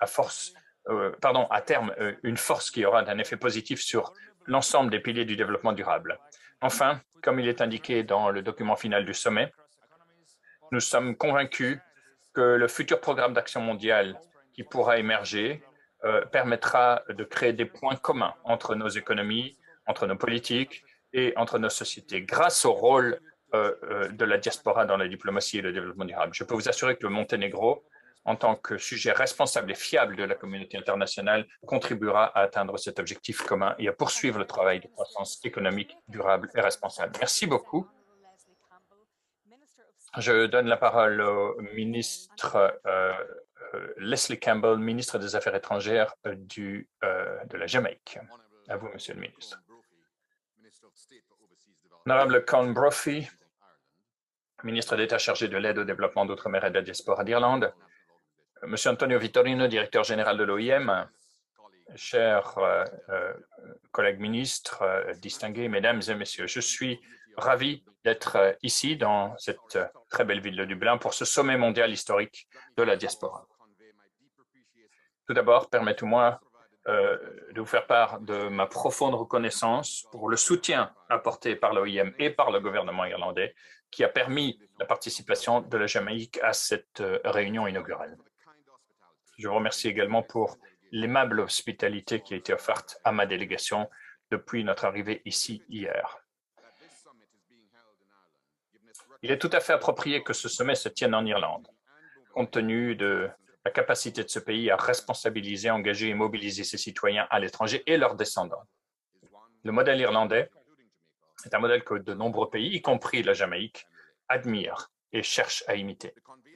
Speaker 2: à terme une force qui aura un effet positif sur l'ensemble des piliers du développement durable. Enfin, comme il est indiqué dans le document final du sommet, nous sommes convaincus que le futur programme d'action mondiale qui pourra émerger permettra de créer des points communs entre nos économies, entre nos politiques et entre nos sociétés, grâce au rôle de la diaspora dans la diplomatie et le développement durable. Je peux vous assurer que le Monténégro, en tant que sujet responsable et fiable de la communauté internationale, contribuera à atteindre cet objectif commun et à poursuivre le travail de croissance économique, durable et responsable. Merci beaucoup. Je donne la parole au ministre Leslie Campbell, ministre des Affaires étrangères de la Jamaïque. À vous, Monsieur le ministre. Honorable Colin Brophy, ministre d'État chargé de l'aide au développement d'outre-mer et de la diaspora d'Irlande, Monsieur Antonio Vitorino, directeur général de l'OIM, chers collègues ministres distingués, mesdames et messieurs, je suis ravi d'être ici dans cette très belle ville de Dublin pour ce sommet mondial historique de la diaspora. Tout d'abord, permettez-moi de vous faire part de ma profonde reconnaissance pour le soutien apporté par l'OIM et par le gouvernement irlandais qui a permis la participation de la Jamaïque à cette réunion inaugurale. Je vous remercie également pour l'aimable hospitalité qui a été offerte à ma délégation depuis notre arrivée ici hier. Il est tout à fait approprié que ce sommet se tienne en Irlande, compte tenu de la capacité de ce pays à responsabiliser, engager et mobiliser ses citoyens à l'étranger et leurs descendants. Le modèle irlandais est un modèle que de nombreux pays, y compris la Jamaïque, admirent et cherchent à imiter.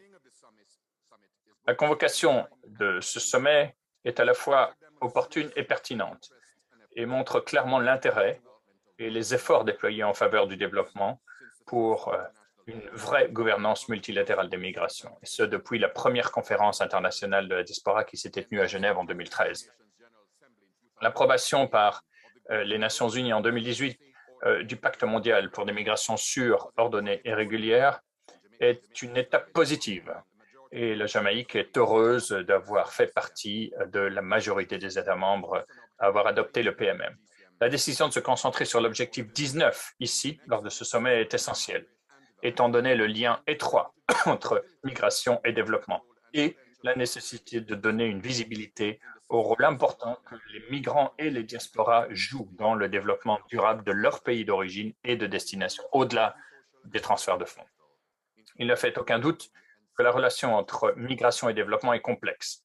Speaker 2: La convocation de ce sommet est à la fois opportune et pertinente et montre clairement l'intérêt et les efforts déployés en faveur du développement pour une vraie gouvernance multilatérale des migrations, et ce depuis la première conférence internationale de la diaspora qui s'était tenue à Genève en 2013. L'approbation par les Nations unies en 2018 du Pacte mondial pour des migrations sûres, ordonnées et régulières est une étape positive. Et la Jamaïque est heureuse d'avoir fait partie de la majorité des États membres à avoir adopté le PMM. La décision de se concentrer sur l'objectif 19 ici, lors de ce sommet, est essentielle, étant donné le lien étroit entre migration et développement et la nécessité de donner une visibilité au rôle important que les migrants et les diasporas jouent dans le développement durable de leur pays d'origine et de destination, au-delà des transferts de fonds. Il ne fait aucun doute que la relation entre migration et développement est complexe.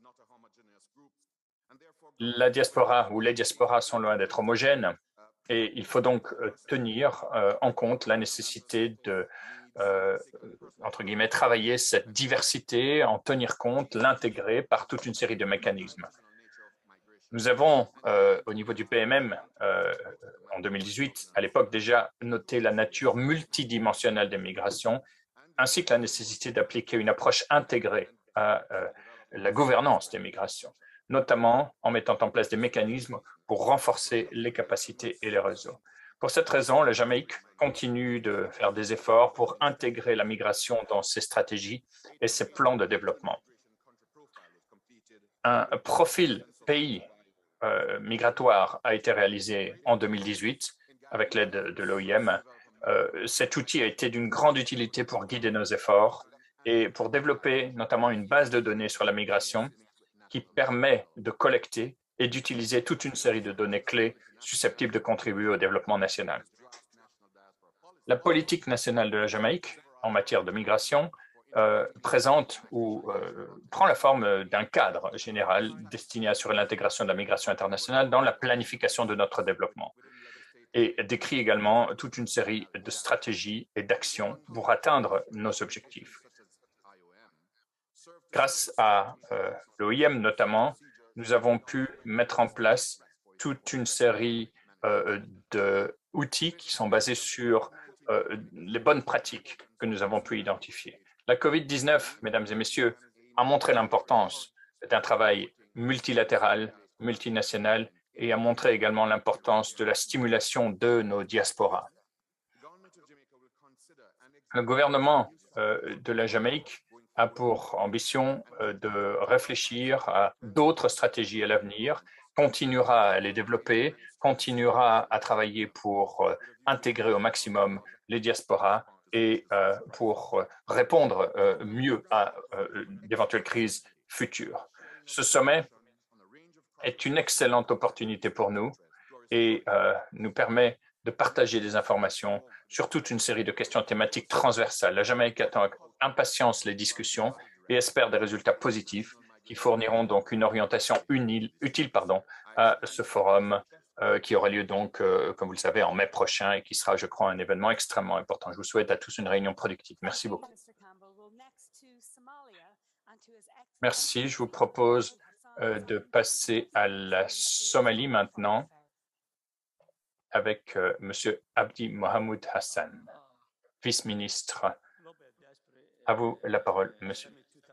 Speaker 2: La diaspora ou les diasporas sont loin d'être homogènes et il faut donc tenir en compte la nécessité de, entre guillemets, travailler cette diversité, en tenir compte, l'intégrer par toute une série de mécanismes. Nous avons, au niveau du PMM, en 2018, à l'époque déjà noté la nature multidimensionnelle des migrations, ainsi que la nécessité d'appliquer une approche intégrée à la gouvernance des migrations, notamment en mettant en place des mécanismes pour renforcer les capacités et les réseaux. Pour cette raison, la Jamaïque continue de faire des efforts pour intégrer la migration dans ses stratégies et ses plans de développement. Un profil pays migratoire a été réalisé en 2018 avec l'aide de l'OIM. Cet outil a été d'une grande utilité pour guider nos efforts et pour développer notamment une base de données sur la migration qui permet de collecter et d'utiliser toute une série de données clés susceptibles de contribuer au développement national. La politique nationale de la Jamaïque en matière de migration présente ou prend la forme d'un cadre général destiné à assurer l'intégration de la migration internationale dans la planification de notre développement et décrit également toute une série de stratégies et d'actions pour atteindre nos objectifs. Grâce à l'OIM notamment, nous avons pu mettre en place toute une série d'outils qui sont basés sur les bonnes pratiques que nous avons pu identifier. La COVID-19, mesdames et messieurs, a montré l'importance d'un travail multilatéral, multinational et a montré également l'importance de la stimulation de nos diasporas. Le gouvernement de la Jamaïque a pour ambition de réfléchir à d'autres stratégies à l'avenir, continuera à les développer, continuera à travailler pour intégrer au maximum les diasporas et pour répondre mieux à d'éventuelles crises futures. Ce sommet est une excellente opportunité pour nous et nous permet de partager des informations sur toute une série de questions thématiques transversales. La Jamaïque attend avec impatience les discussions et espère des résultats positifs qui fourniront donc une orientation utile à ce forum qui aura lieu donc, comme vous le savez, en mai prochain et qui sera, je crois, un événement extrêmement important. Je vous souhaite à tous une réunion productive. Merci beaucoup. Merci. Je vous propose de passer à la Somalie maintenant avec M. Abdi Mohamed Hassan, vice-ministre. À vous la parole, monsieur.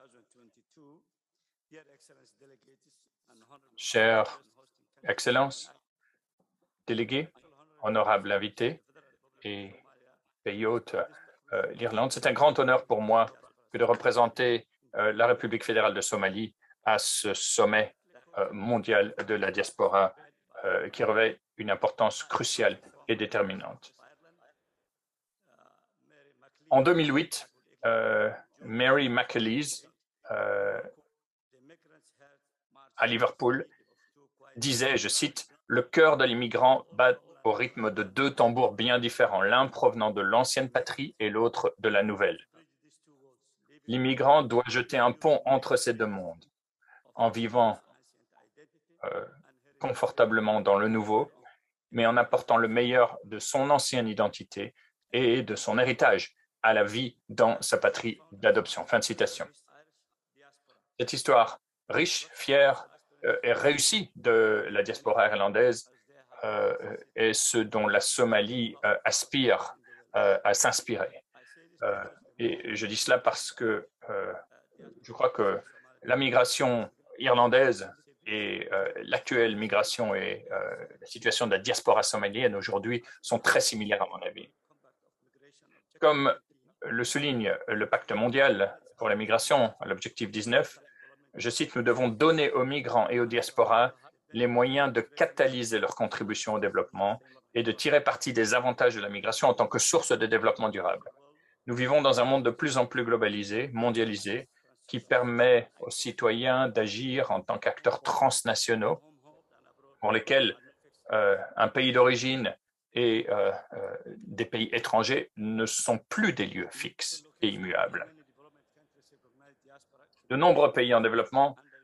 Speaker 2: Chère Excellence, délégués, honorables invités et pays hôtes, l'Irlande, c'est un grand honneur pour moi que de représenter la République fédérale de Somalie à ce sommet mondial de la diaspora qui revêt une importance cruciale et déterminante. En 2008, Mary McAleese, à Liverpool, disait, je cite, « Le cœur de l'immigrant bat au rythme de deux tambours bien différents, l'un provenant de l'ancienne patrie et l'autre de la nouvelle. L'immigrant doit jeter un pont entre ces deux mondes, en vivant confortablement dans le nouveau, mais en apportant le meilleur de son ancienne identité et de son héritage à la vie dans sa patrie d'adoption. » Fin de citation. Cette histoire riche, fière et réussie de la diaspora irlandaise est ce dont la Somalie aspire à s'inspirer. Et je dis cela parce que je crois que la migration irlandaise et l'actuelle migration et la situation de la diaspora somalienne aujourd'hui sont très similaires à mon avis. Comme le souligne le Pacte mondial pour la migration, l'objectif 19, je cite, « Nous devons donner aux migrants et aux diasporas les moyens de catalyser leur contribution au développement et de tirer parti des avantages de la migration en tant que source de développement durable. Nous vivons dans un monde de plus en plus globalisé, mondialisé, qui permet aux citoyens d'agir en tant qu'acteurs transnationaux pour lesquels un pays d'origine et des pays étrangers ne sont plus des lieux fixes et immuables. De nombreux pays en développement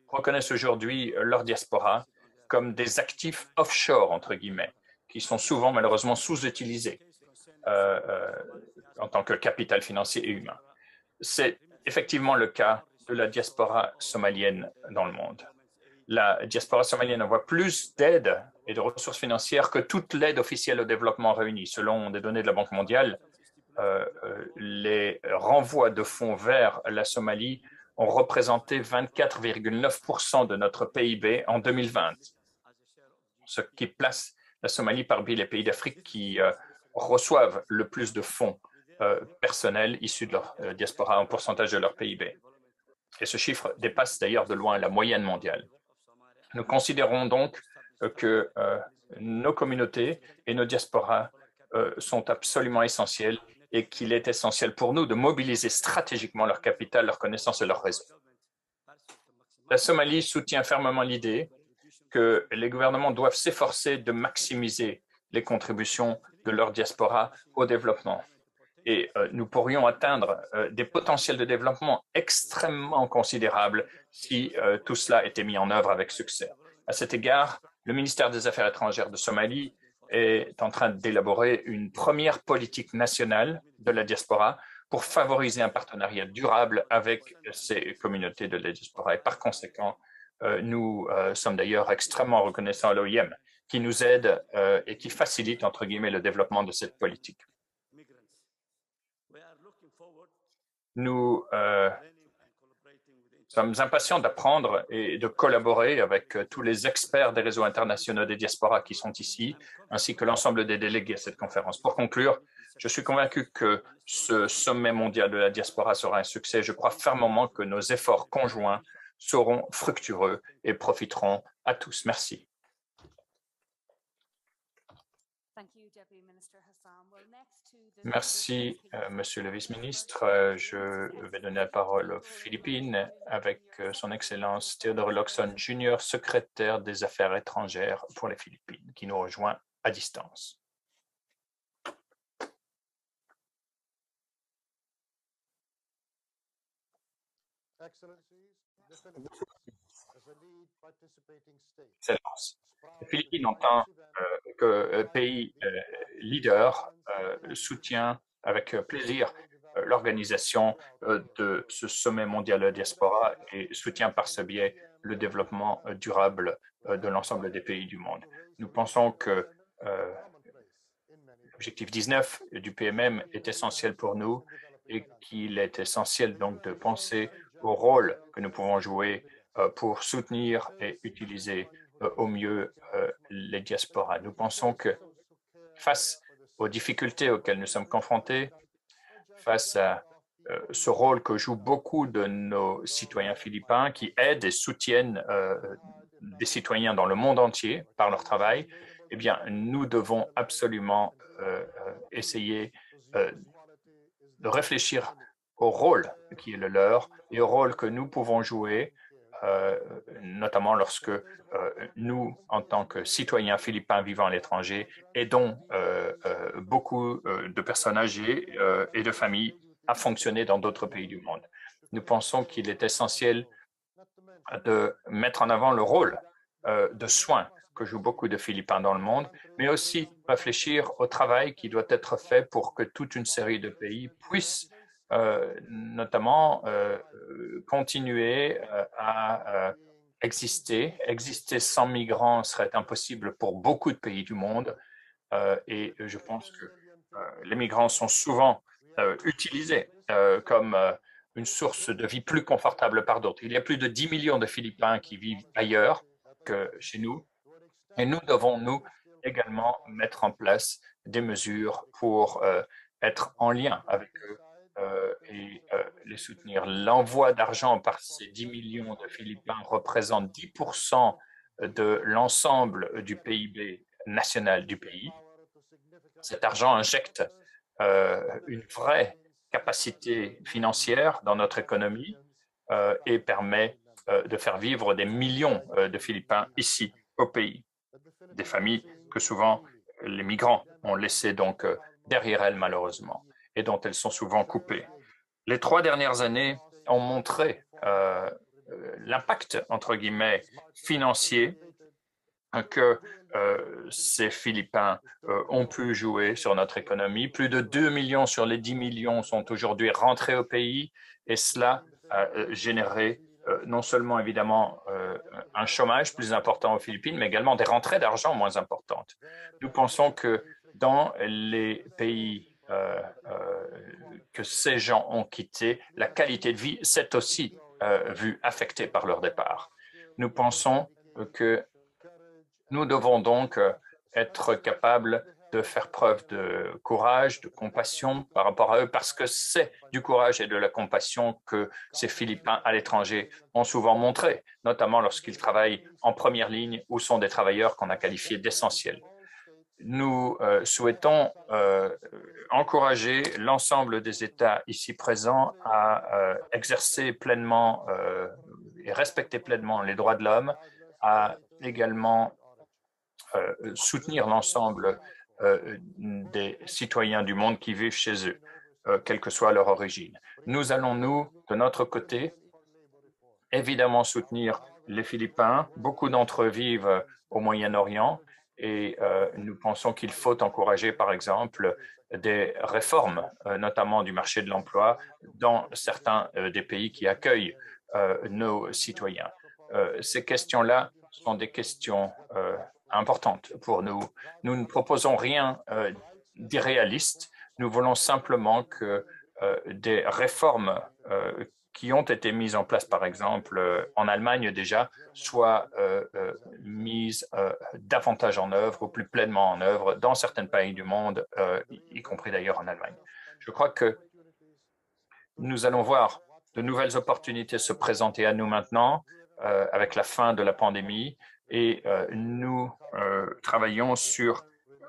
Speaker 2: reconnaissent aujourd'hui leur diaspora comme des actifs offshore, entre guillemets, qui sont souvent malheureusement sous-utilisés en tant que capital financier et humain. C'est effectivement le cas de la diaspora somalienne dans le monde. La diaspora somalienne envoie plus d'aide et de ressources financières que toute l'aide officielle au développement réunie. Selon des données de la Banque mondiale, les renvois de fonds vers la Somalie ont représenté 24,9% de notre PIB en 2020, ce qui place la Somalie parmi les pays d'Afrique qui reçoivent le plus de fonds personnels issus de leur diaspora en pourcentage de leur PIB. Et ce chiffre dépasse d'ailleurs de loin la moyenne mondiale. Nous considérons donc que nos communautés et nos diasporas sont absolument essentielles et qu'il est essentiel pour nous de mobiliser stratégiquement leur capital, leur connaissance et leur réseau. La Somalie soutient fermement l'idée que les gouvernements doivent s'efforcer de maximiser les contributions de leur diaspora au développement. Et nous pourrions atteindre des potentiels de développement extrêmement considérables si tout cela était mis en œuvre avec succès. À cet égard, le ministère des Affaires étrangères de Somalie est en train d'élaborer une première politique nationale de la diaspora pour favoriser un partenariat durable avec ces communautés de la diaspora. Et par conséquent, nous sommes d'ailleurs extrêmement reconnaissants à l'OIM qui nous aide et qui facilite, entre guillemets, le développement de cette politique. Nous sommes impatients d'apprendre et de collaborer avec tous les experts des réseaux internationaux des diasporas qui sont ici, ainsi que l'ensemble des délégués à cette conférence. Pour conclure, je suis convaincu que ce sommet mondial de la diaspora sera un succès. Je crois fermement que nos efforts conjoints seront fructueux et profiteront à tous. Merci. Merci, Monsieur le vice-ministre. Je vais donner la parole aux Philippines avec son Excellence Theodore Locson Jr., secrétaire des Affaires étrangères pour les Philippines, qui nous rejoint à distance. Excellence. Les Philippines, en tant que pays leader, soutient avec plaisir l'organisation de ce sommet mondial de la diaspora et soutient par ce biais le développement durable de l'ensemble des pays du monde. Nous pensons que l'objectif 19 du PMM est essentiel pour nous et qu'il est essentiel donc de penser au rôle que nous pouvons jouer pour soutenir et utiliser au mieux les diasporas. Nous pensons que face aux difficultés auxquelles nous sommes confrontés, face à ce rôle que jouent beaucoup de nos citoyens philippins qui aident et soutiennent des citoyens dans le monde entier par leur travail, eh bien, nous devons absolument essayer de réfléchir au rôle qui est le leur et au rôle que nous pouvons jouer notamment lorsque nous, en tant que citoyens philippins vivant à l'étranger, aidons beaucoup de personnes âgées et de familles à fonctionner dans d'autres pays du monde. Nous pensons qu'il est essentiel de mettre en avant le rôle de soins que jouent beaucoup de Philippins dans le monde, mais aussi réfléchir au travail qui doit être fait pour que toute une série de pays puissent notamment continuer à exister. Exister sans migrants serait impossible pour beaucoup de pays du monde et je pense que les migrants sont souvent utilisés comme une source de vie plus confortable par d'autres. Il y a plus de 10 millions de Philippins qui vivent ailleurs que chez nous et nous devons, nous, également mettre en place des mesures pour être en lien avec eux et les soutenir. L'envoi d'argent par ces 10 millions de Philippins représente 10% de l'ensemble du PIB national du pays. Cet argent injecte une vraie capacité financière dans notre économie et permet de faire vivre des millions de Philippins ici au pays. Des familles que souvent les migrants ont laissées donc derrière elles malheureusement et dont elles sont souvent coupées. Les 3 dernières années ont montré l'impact, entre guillemets, financier que ces Philippins ont pu jouer sur notre économie. Plus de 2 millions sur les 10 millions sont aujourd'hui rentrés au pays et cela a généré non seulement évidemment un chômage plus important aux Philippines, mais également des rentrées d'argent moins importantes. Nous pensons que dans les pays que ces gens ont quittés, la qualité de vie s'est aussi vue affectée par leur départ. Nous pensons que nous devons donc être capables de faire preuve de courage, de compassion par rapport à eux, parce que c'est du courage et de la compassion que ces Philippins à l'étranger ont souvent montré, notamment lorsqu'ils travaillent en première ligne ou sont des travailleurs qu'on a qualifiés d'essentiels. Nous souhaitons encourager l'ensemble des États ici présents à exercer pleinement et respecter pleinement les droits de l'homme, à également soutenir l'ensemble des citoyens du monde qui vivent chez eux, quelle que soit leur origine. Nous allons, nous, de notre côté, évidemment soutenir les Philippins. Beaucoup d'entre eux vivent au Moyen-Orient et nous pensons qu'il faut encourager, par exemple, des réformes, notamment du marché de l'emploi, dans certains des pays qui accueillent nos citoyens. Ces questions-là sont des questions importantes pour nous. Nous ne proposons rien d'irréaliste. Nous voulons simplement que des réformes qui ont été mises en place, par exemple, en Allemagne déjà, soient mises davantage en œuvre ou plus pleinement en œuvre dans certains pays du monde, y compris d'ailleurs en Allemagne. Je crois que nous allons voir de nouvelles opportunités se présenter à nous maintenant avec la fin de la pandémie et nous travaillons sur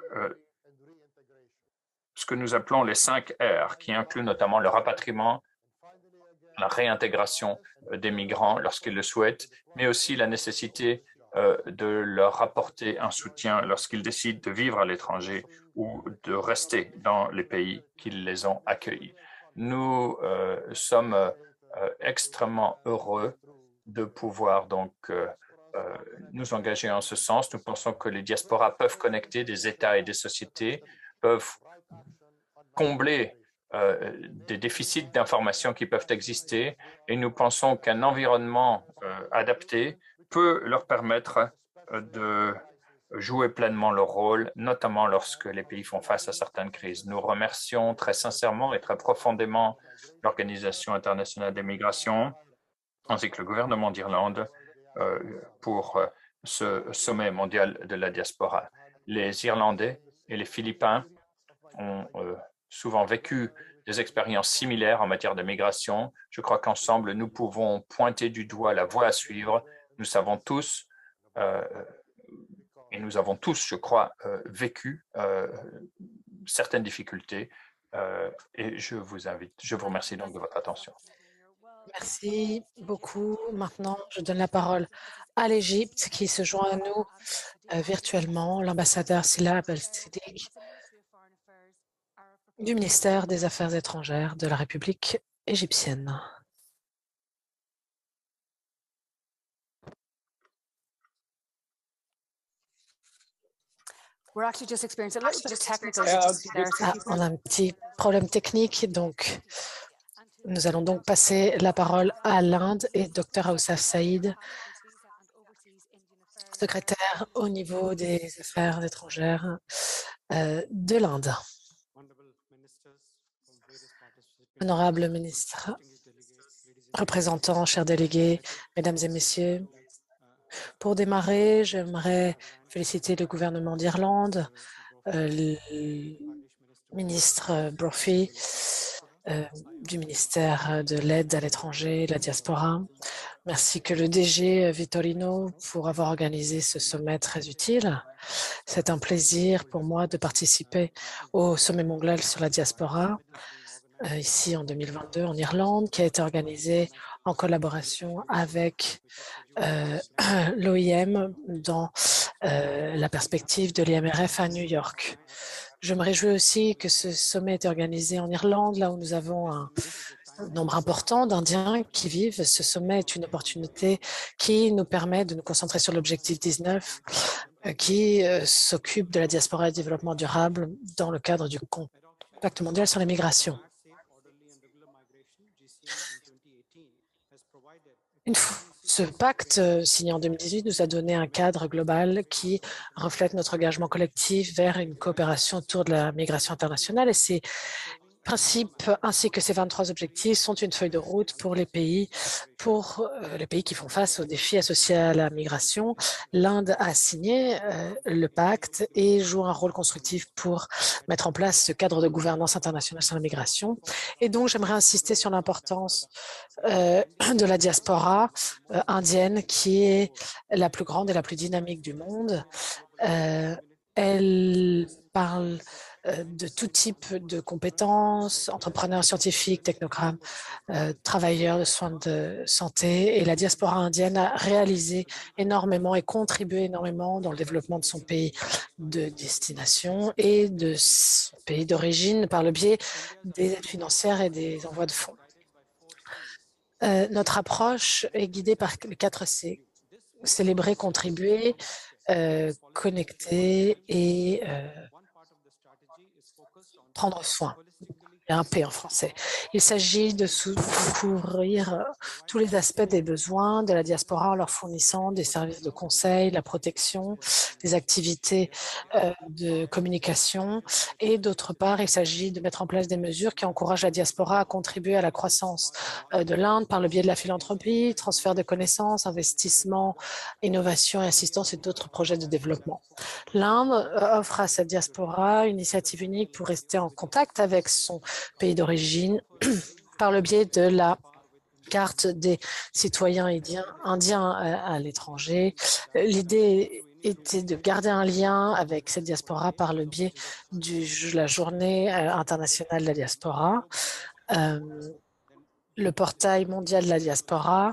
Speaker 2: ce que nous appelons les 5 R, qui incluent notamment le rapatriement, la réintégration des migrants lorsqu'ils le souhaitent, mais aussi la nécessité de leur apporter un soutien lorsqu'ils décident de vivre à l'étranger ou de rester dans les pays qui les ont accueillis. Nous sommes extrêmement heureux de pouvoir donc nous engager en ce sens. Nous pensons que les diasporas peuvent connecter des États et des sociétés, peuvent combler des déficits d'information qui peuvent exister et nous pensons qu'un environnement adapté peut leur permettre de jouer pleinement leur rôle, notamment lorsque les pays font face à certaines crises. Nous remercions très sincèrement et très profondément l'Organisation internationale des migrations ainsi que le gouvernement d'Irlande pour ce sommet mondial de la diaspora. Les Irlandais et les Philippins ont souvent vécu des expériences similaires en matière de migration. Je crois qu'ensemble, nous pouvons pointer du doigt la voie à suivre. Nous savons tous, et nous avons tous, je crois, vécu certaines difficultés. Et je vous remercie donc de votre attention.
Speaker 1: Merci beaucoup. Maintenant, je donne la parole à l'Égypte qui se joint à nous virtuellement, l'ambassadeur Sila Belsidik du ministère des Affaires étrangères de la République égyptienne. On a un petit problème technique, donc nous allons donc passer la parole à l'Inde et Dr Oussaf Saïd, secrétaire au niveau des Affaires étrangères de l'Inde. Honorables ministres, représentants, chers délégués, mesdames et messieurs, pour démarrer, j'aimerais féliciter le gouvernement d'Irlande, le ministre Brophy, du ministère de l'aide à l'étranger, la diaspora. Merci que le DG Vitorino pour avoir organisé ce sommet très utile. C'est un plaisir pour moi de participer au sommet mondial sur la diaspora ici en 2022 en Irlande, qui a été organisé en collaboration avec l'OIM dans la perspective de l'IMRF à New York. Je me réjouis aussi que ce sommet est organisé en Irlande, là où nous avons un nombre important d'Indiens qui vivent. Ce sommet est une opportunité qui nous permet de nous concentrer sur l'objectif 19 qui s'occupe de la diaspora et du développement durable dans le cadre du Pacte mondial sur les migrations. Ce pacte signé en 2018 nous a donné un cadre global qui reflète notre engagement collectif vers une coopération autour de la migration internationale et ces principes ainsi que ces 23 objectifs sont une feuille de route pour les pays qui font face aux défis associés à la migration. L'Inde a signé le pacte et joue un rôle constructif pour mettre en place ce cadre de gouvernance internationale sur la migration. Et donc, j'aimerais insister sur l'importance de la diaspora indienne qui est la plus grande et la plus dynamique du monde. Elle parle de tout type de compétences, entrepreneurs scientifiques, technocrates, travailleurs de soins de santé. Et la diaspora indienne a réalisé énormément et contribué énormément dans le développement de son pays de destination et de son pays d'origine par le biais des aides financières et des envois de fonds. Notre approche est guidée par les 4 C. Célébrer, contribuer, connecter et prendre soin. Il y a un P en français. Il s'agit de couvrir tous les aspects des besoins de la diaspora en leur fournissant des services de conseil, la protection, des activités de communication. Et d'autre part, il s'agit de mettre en place des mesures qui encouragent la diaspora à contribuer à la croissance de l'Inde par le biais de la philanthropie, transfert de connaissances, investissement, innovation et assistance et d'autres projets de développement. L'Inde offre à cette diaspora une initiative unique pour rester en contact avec son pays d'origine par le biais de la carte des citoyens indiens à l'étranger. L'idée était de garder un lien avec cette diaspora par le biais de la journée internationale de la diaspora, le portail mondial de la diaspora,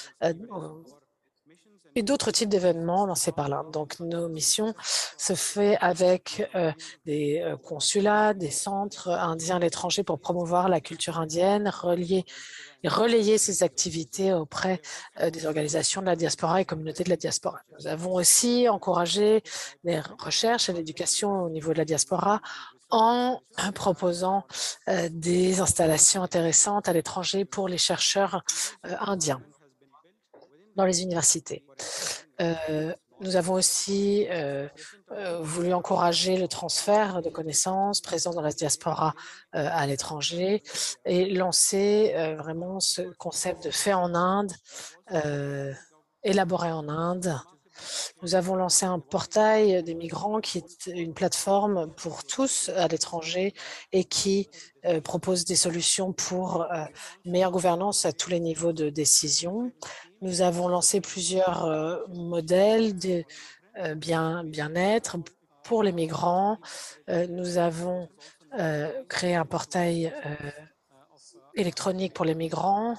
Speaker 1: et d'autres types d'événements lancés par l'Inde. Donc, nos missions se font avec des consulats, des centres indiens à l'étranger pour promouvoir la culture indienne, relayer ces activités auprès des organisations de la diaspora et communautés de la diaspora. Nous avons aussi encouragé les recherches et l'éducation au niveau de la diaspora en proposant des installations intéressantes à l'étranger pour les chercheurs indiens dans les universités. Nous avons aussi voulu encourager le transfert de connaissances présents dans la diaspora à l'étranger et lancer vraiment ce concept de fait en Inde, élaboré en Inde. Nous avons lancé un portail des migrants qui est une plateforme pour tous à l'étranger et qui propose des solutions pour une meilleure gouvernance à tous les niveaux de décision. Nous avons lancé plusieurs modèles de bien-être pour les migrants. Nous avons créé un portail électronique pour les migrants.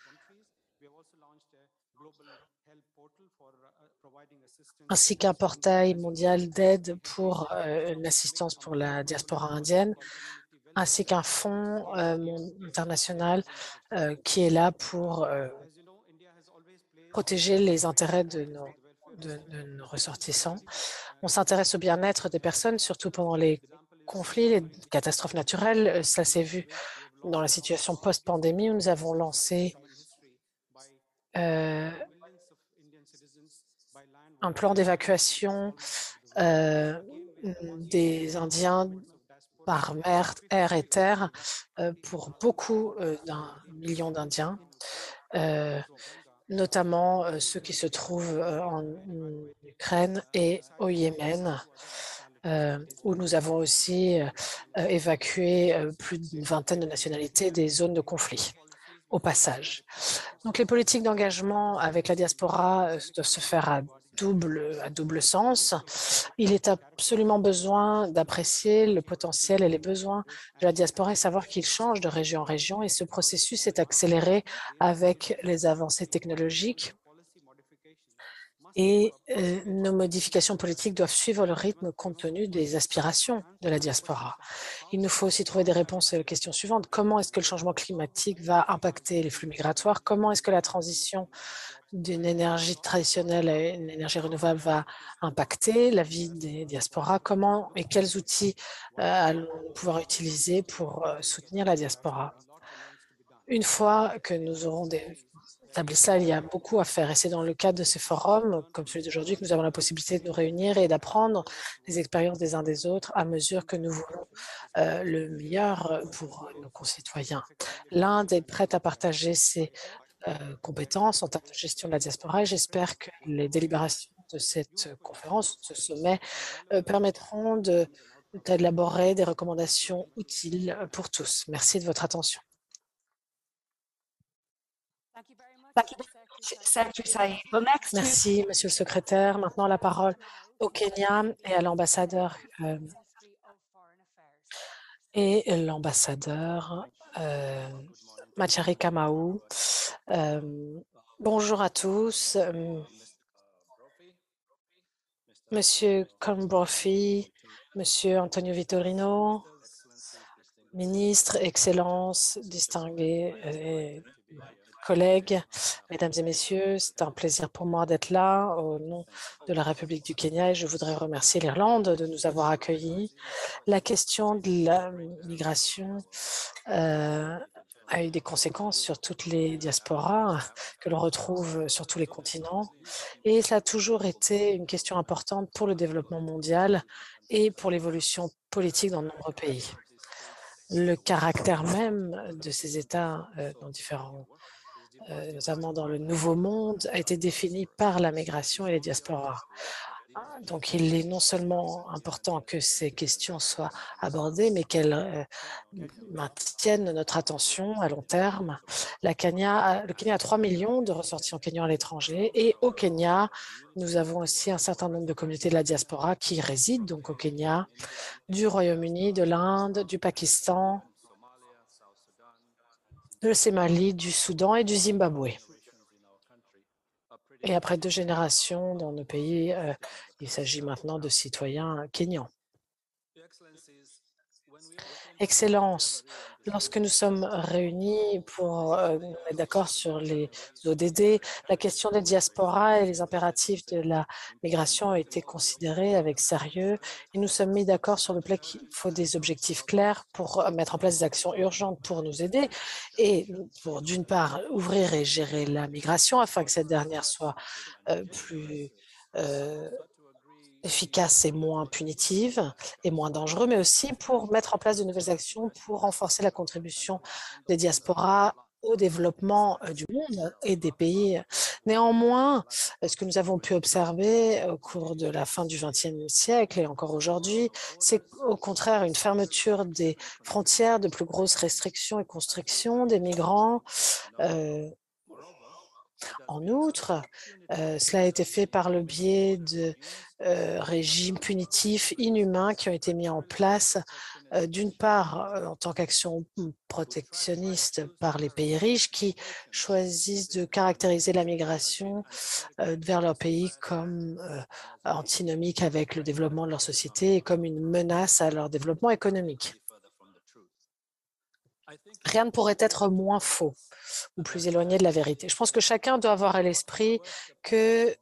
Speaker 1: Ainsi qu'un portail mondial d'aide pour une assistance pour la diaspora indienne, ainsi qu'un fonds international qui est là pour protéger les intérêts de nos ressortissants. On s'intéresse au bien-être des personnes, surtout pendant les conflits, les catastrophes naturelles. Ça s'est vu dans la situation post-pandémie où nous avons lancé un plan d'évacuation des Indiens par mer, air et terre pour beaucoup d'un million d'Indiens, notamment ceux qui se trouvent en Ukraine et au Yémen, où nous avons aussi évacué plus d'une vingtaine de nationalités des zones de conflit au passage. Donc, les politiques d'engagement avec la diaspora doivent se faire à double sens. Il est absolument besoin d'apprécier le potentiel et les besoins de la diaspora et savoir qu'il change de région en région. Et ce processus est accéléré avec les avancées technologiques et nos modifications politiques doivent suivre le rythme compte tenu des aspirations de la diaspora. Il nous faut aussi trouver des réponses aux questions suivantes. Comment est-ce que le changement climatique va impacter les flux migratoires? Comment est-ce que la transition d'une énergie traditionnelle à une énergie renouvelable va impacter la vie des diasporas? Comment et quels outils allons-nous pouvoir utiliser pour soutenir la diaspora? Une fois que nous aurons établi ça, il y a beaucoup à faire et c'est dans le cadre de ces forums, comme celui d'aujourd'hui, que nous avons la possibilité de nous réunir et d'apprendre les expériences des uns des autres à mesure que nous voulons le meilleur pour nos concitoyens. L'Inde est prête à partager ses compétences en termes de gestion de la diaspora et j'espère que les délibérations de cette conférence, de ce sommet, permettront d'élaborer des recommandations utiles pour tous. Merci de votre attention. Merci, Monsieur le secrétaire. Maintenant, la parole au Kenya et à l'ambassadeur Machari Kamau. Bonjour à tous. Monsieur Colm Brophy, Monsieur Antonio Vitorino, ministre, Excellences, distingués collègues, mesdames et messieurs, c'est un plaisir pour moi d'être là au nom de la République du Kenya et je voudrais remercier l'Irlande de nous avoir accueillis. La question de la migration a eu des conséquences sur toutes les diasporas que l'on retrouve sur tous les continents et ça a toujours été une question importante pour le développement mondial et pour l'évolution politique dans de nombreux pays. Le caractère même de ces États dans différents notamment dans le Nouveau Monde, a été défini par la migration et les diasporas. Donc, il est non seulement important que ces questions soient abordées, mais qu'elles maintiennent notre attention à long terme. Le Kenya a 3 millions de ressortissants kenyans à l'étranger et au Kenya, nous avons aussi un certain nombre de communautés de la diaspora qui résident donc au Kenya, du Royaume-Uni, de l'Inde, du Pakistan, de Somalie, du Soudan et du Zimbabwe. Et après 2 générations dans nos pays, il s'agit maintenant de citoyens kenyans. Excellence, lorsque nous sommes réunis pour nous mettre d'accord sur les ODD, la question des diasporas et les impératifs de la migration ont été considérés avec sérieux et nous sommes mis d'accord sur le fait qu'il faut des objectifs clairs pour mettre en place des actions urgentes pour nous aider et pour, d'une part, ouvrir et gérer la migration afin que cette dernière soit plus efficace et moins punitive et moins dangereux, mais aussi pour mettre en place de nouvelles actions pour renforcer la contribution des diasporas au développement du monde et des pays. Néanmoins, ce que nous avons pu observer au cours de la fin du XXe siècle et encore aujourd'hui, c'est au contraire une fermeture des frontières, de plus grosses restrictions et constrictions des migrants. En outre, cela a été fait par le biais de régimes punitifs inhumains qui ont été mis en place, d'une part en tant qu'action protectionniste par les pays riches qui choisissent de caractériser la migration vers leur pays comme antinomique avec le développement de leur société et comme une menace à leur développement économique. Rien ne pourrait être moins faux ou plus éloigné de la vérité. Je pense que chacun doit avoir à l'esprit que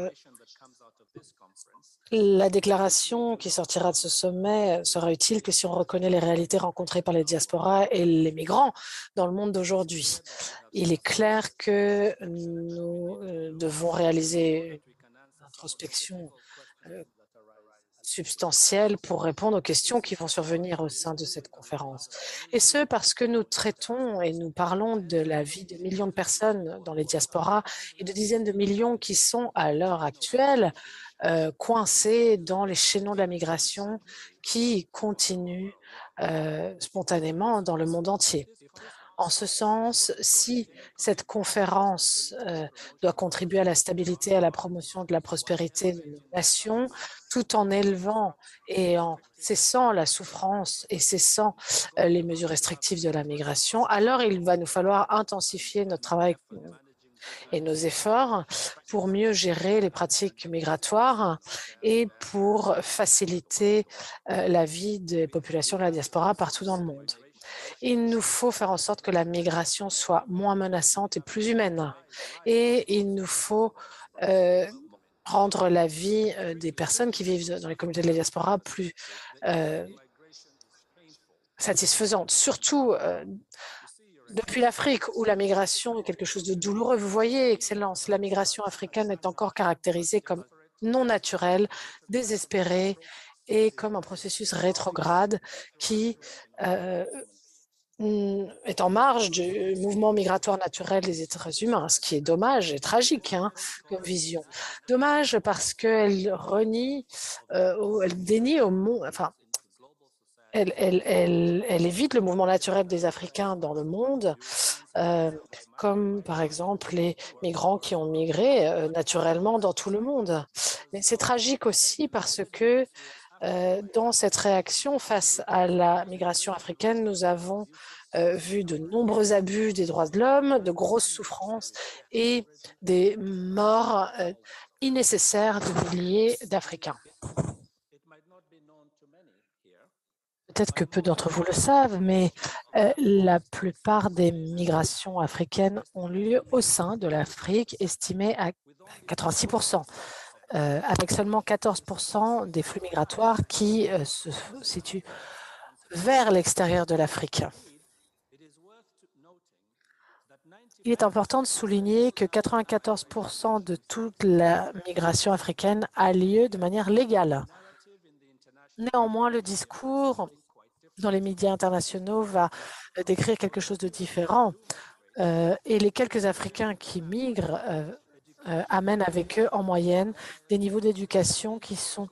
Speaker 1: la déclaration qui sortira de ce sommet sera utile que si on reconnaît les réalités rencontrées par les diasporas et les migrants dans le monde d'aujourd'hui. Il est clair que nous devons réaliser une introspection substantielle pour répondre aux questions qui vont survenir au sein de cette conférence. Et ce, parce que nous traitons et nous parlons de la vie de millions de personnes dans les diasporas et de dizaines de millions qui sont à l'heure actuelle coincés dans les chaînons de la migration qui continuent spontanément dans le monde entier. En ce sens, si cette conférence doit contribuer à la stabilité et à la promotion de la prospérité de nos nations, tout en élevant et en cessant la souffrance et cessant les mesures restrictives de la migration, alors il va nous falloir intensifier notre travail et nos efforts pour mieux gérer les pratiques migratoires et pour faciliter la vie des populations de la diaspora partout dans le monde. Il nous faut faire en sorte que la migration soit moins menaçante et plus humaine. Et il nous faut rendre la vie des personnes qui vivent dans les communautés de la diaspora plus satisfaisante, surtout depuis l'Afrique, où la migration est quelque chose de douloureux. Vous voyez, Excellence, la migration africaine est encore caractérisée comme non naturelle, désespérée et comme un processus rétrograde qui est en marge du mouvement migratoire naturel des êtres humains, ce qui est dommage et tragique comme vision. Dommage parce qu'elle renie, elle dénie au monde, enfin, elle évite le mouvement naturel des Africains dans le monde, comme par exemple les migrants qui ont migré naturellement dans tout le monde. Mais c'est tragique aussi parce que dans cette réaction face à la migration africaine, nous avons vu de nombreux abus des droits de l'homme, de grosses souffrances et des morts innécessaires de milliers d'Africains. Peut-être que peu d'entre vous le savent, mais la plupart des migrations africaines ont lieu au sein de l'Afrique, estimée à 86%, avec seulement 14% des flux migratoires qui se situent vers l'extérieur de l'Afrique. Il est important de souligner que 94% de toute la migration africaine a lieu de manière légale. Néanmoins, le discours dans les médias internationaux va décrire quelque chose de différent. Et les quelques Africains qui migrent amènent avec eux en moyenne des niveaux d'éducation qui sont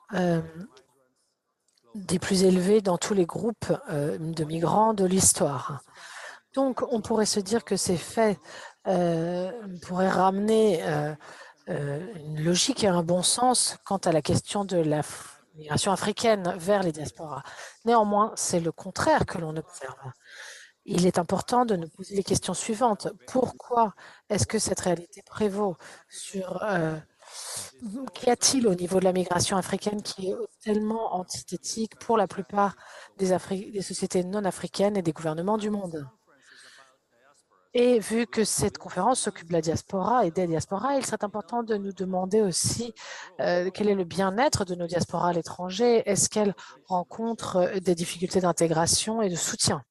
Speaker 1: des plus élevés dans tous les groupes de migrants de l'histoire. Donc, on pourrait se dire que ces faits pourraient ramener une logique et un bon sens quant à la question de la migration africaine vers les diasporas. Néanmoins, c'est le contraire que l'on observe. Il est important de nous poser les questions suivantes. Pourquoi est-ce que cette réalité prévaut sur qu'y a-t-il au niveau de la migration africaine qui est tellement antithétique pour la plupart des sociétés non africaines et des gouvernements du monde? Et vu que cette conférence s'occupe de la diaspora et des diasporas, il serait important de nous demander aussi quel est le bien-être de nos diasporas à l'étranger. Est-ce qu'elles rencontrent des difficultés d'intégration et de soutien?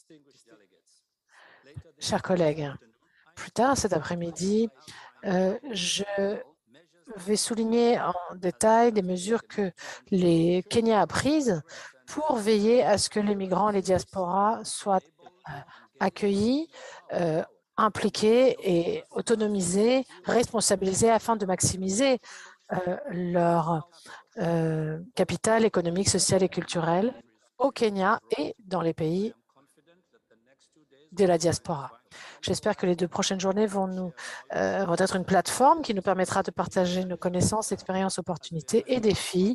Speaker 1: Chers collègues, plus tard cet après-midi, je vais souligner en détail des mesures que les Kenya a prises pour veiller à ce que les migrants et les diasporas soient accueillis, impliqués et autonomisés, responsabilisés afin de maximiser leur capital économique, social et culturel au Kenya et dans les pays de la diaspora. J'espère que les 2 prochaines journées vont être une plateforme qui nous permettra de partager nos connaissances, expériences, opportunités et défis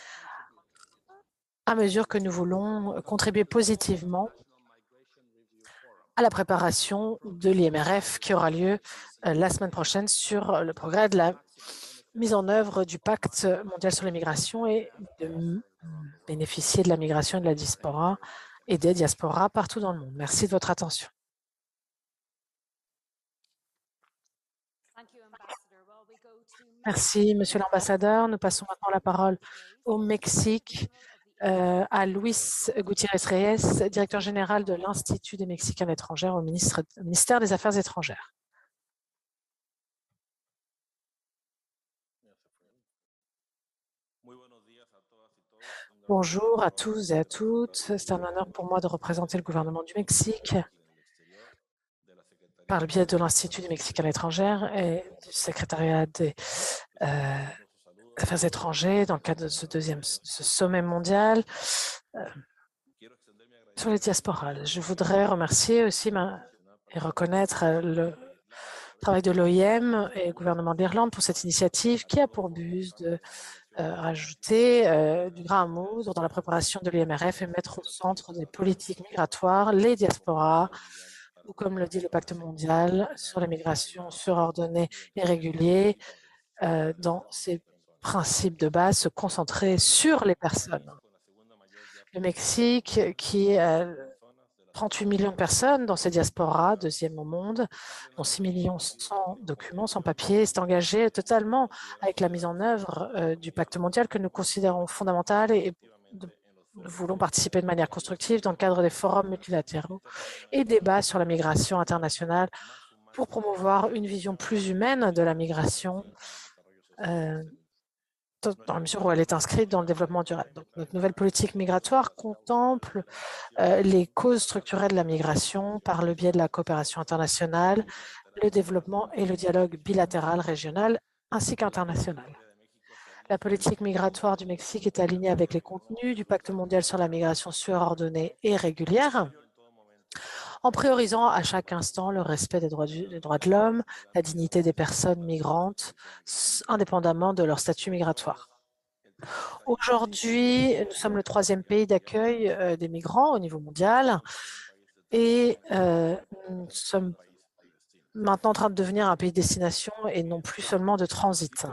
Speaker 1: à mesure que nous voulons contribuer positivement à la préparation de l'IMRF qui aura lieu la semaine prochaine sur le progrès de la mise en œuvre du pacte mondial sur l'immigration et de bénéficier de la migration et de la diaspora et des diasporas partout dans le monde. Merci de votre attention. Merci, Monsieur l'ambassadeur. Nous passons maintenant la parole au Mexique à Luis Gutiérrez Reyes, directeur général de l'Institut des Mexicains étrangers au ministère des Affaires étrangères. Bonjour à tous et à toutes. C'est un honneur pour moi de représenter le gouvernement du Mexique par le biais de l'Institut des Mexicains étrangères et du secrétariat des Affaires étrangères dans le cadre de ce sommet mondial sur les diasporas. Je voudrais remercier aussi et reconnaître le travail de l'OIM et le gouvernement d'Irlande pour cette initiative qui a pour but de rajouter du grain à moudre dans la préparation de l'IMRF et mettre au centre des politiques migratoires les diasporas ou comme le dit le pacte mondial sur les migrations surordonnées et réguliers, dans ses principes de base, se concentrer sur les personnes. Le Mexique, qui a 38 millions de personnes dans ses diasporas, deuxième au monde, dont 6 millions sans documents, sans papier, s'est engagé totalement avec la mise en œuvre du pacte mondial que nous considérons fondamental et nous voulons participer de manière constructive dans le cadre des forums multilatéraux et débats sur la migration internationale pour promouvoir une vision plus humaine de la migration dans la mesure où elle est inscrite dans le développement durable. Donc, notre nouvelle politique migratoire contemple les causes structurelles de la migration par le biais de la coopération internationale, le développement et le dialogue bilatéral, régional ainsi qu'international. La politique migratoire du Mexique est alignée avec les contenus du Pacte mondial sur la migration surordonnée et régulière, en priorisant à chaque instant le respect des droits de l'homme, la dignité des personnes migrantes, indépendamment de leur statut migratoire. Aujourd'hui, nous sommes le 3e pays d'accueil des migrants au niveau mondial et nous sommes maintenant en train de devenir un pays de destination et non plus seulement de transit.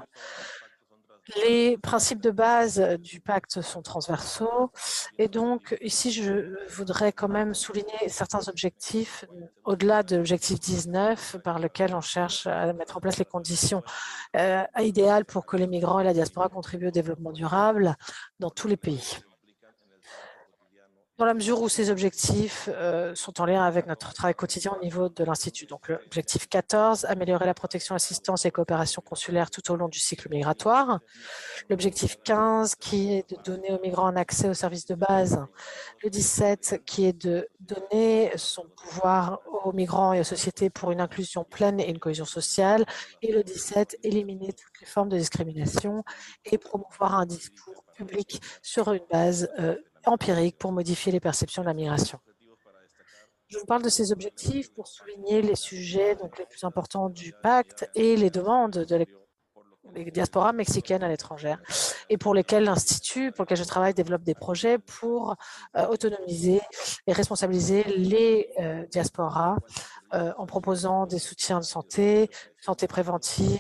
Speaker 1: Les principes de base du pacte sont transversaux et donc ici je voudrais quand même souligner certains objectifs au-delà de l'objectif 19 par lequel on cherche à mettre en place les conditions idéales pour que les migrants et la diaspora contribuent au développement durable dans tous les pays. Dans la mesure où ces objectifs sont en lien avec notre travail quotidien au niveau de l'Institut. Donc, l'objectif 14, améliorer la protection, assistance et coopération consulaire tout au long du cycle migratoire. L'objectif 15, qui est de donner aux migrants un accès aux services de base. Le 17, qui est de donner son pouvoir aux migrants et aux sociétés pour une inclusion pleine et une cohésion sociale. Et le 17, éliminer toutes les formes de discrimination et promouvoir un discours public sur une base empirique pour modifier les perceptions de la migration. Je vous parle de ces objectifs pour souligner les sujets les plus importants du pacte et les demandes des diasporas mexicaines à l'étranger et pour lesquelles l'Institut, pour lequel je travaille, développe des projets pour autonomiser et responsabiliser les diasporas en proposant des soutiens de santé préventive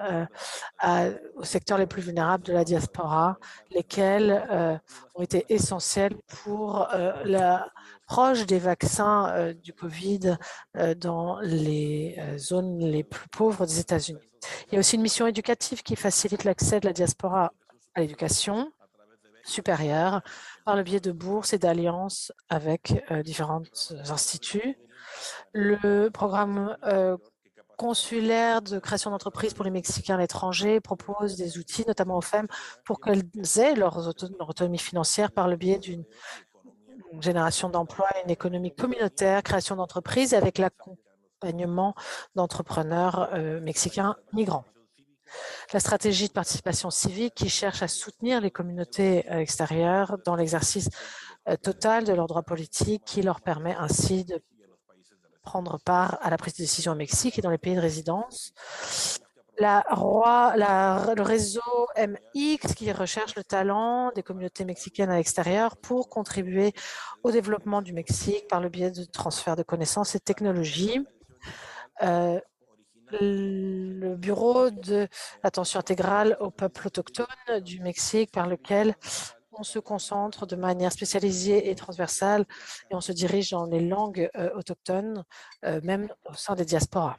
Speaker 1: aux secteurs les plus vulnérables de la diaspora, lesquels ont été essentiels pour l'approche des vaccins du Covid dans les zones les plus pauvres des États-Unis. Il y a aussi une mission éducative qui facilite l'accès de la diaspora à l'éducation supérieure par le biais de bourses et d'alliances avec différents instituts. Le programme consulaire de création d'entreprises pour les Mexicains à l'étranger propose des outils, notamment aux femmes, pour qu'elles aient leur autonomie financière par le biais d'une génération d'emplois et une économie communautaire, création d'entreprises avec l'accompagnement d'entrepreneurs mexicains migrants. La stratégie de participation civique qui cherche à soutenir les communautés extérieures dans l'exercice total de leurs droits politiques, qui leur permet ainsi de prendre part à la prise de décision au Mexique et dans les pays de résidence. Le réseau MX qui recherche le talent des communautés mexicaines à l'extérieur pour contribuer au développement du Mexique par le biais de transfert de connaissances et de technologies. Le bureau de l'attention intégrale aux peuples autochtones du Mexique par lequel on se concentre de manière spécialisée et transversale et on se dirige dans les langues autochtones, même au sein des diasporas.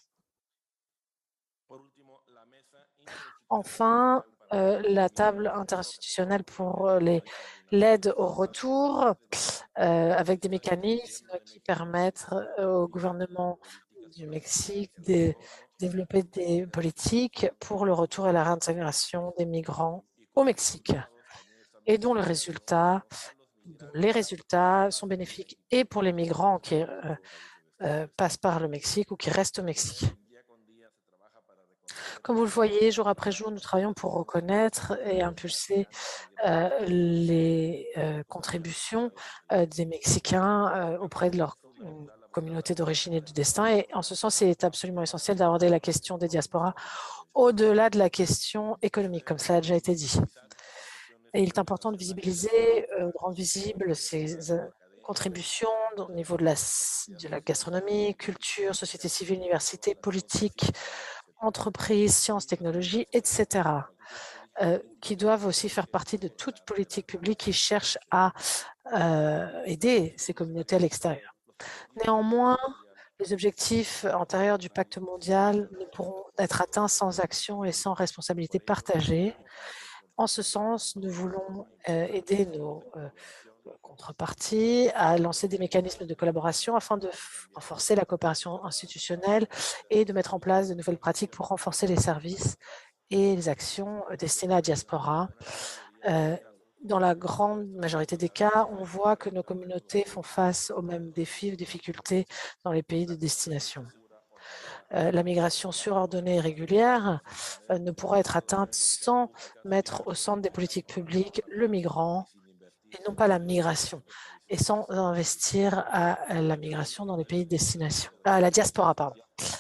Speaker 1: Enfin, la table interinstitutionnelle pour l'aide au retour avec des mécanismes qui permettent au gouvernement du Mexique de développer des politiques pour le retour et la réintégration des migrants au Mexique et dont les résultats sont bénéfiques et pour les migrants qui passent par le Mexique ou qui restent au Mexique. Comme vous le voyez, jour après jour, nous travaillons pour reconnaître et impulser les contributions des Mexicains auprès de leur communauté d'origine et de destin. Et en ce sens, c'est absolument essentiel d'aborder la question des diasporas au-delà de la question économique, comme cela a déjà été dit. Et il est important de visibiliser, de rendre visibles ces contributions monde au niveau de la gastronomie, culture, société civile, université, politique, entreprises, sciences, technologies, etc., qui doivent aussi faire partie de toute politique publique qui cherche à aider ces communautés à l'extérieur. Néanmoins, les objectifs antérieurs du pacte mondial ne pourront être atteints sans action et sans responsabilité partagée. En ce sens, nous voulons aider nos contreparties à lancer des mécanismes de collaboration afin de renforcer la coopération institutionnelle et de mettre en place de nouvelles pratiques pour renforcer les services et les actions destinées à la diaspora. Dans la grande majorité des cas, on voit que nos communautés font face aux mêmes défis ou difficultés dans les pays de destination. La migration surordonnée et régulière ne pourra être atteinte sans mettre au centre des politiques publiques le migrant et non pas la migration, et sans investir à la migration dans les pays de destination, à la diaspora, pardon.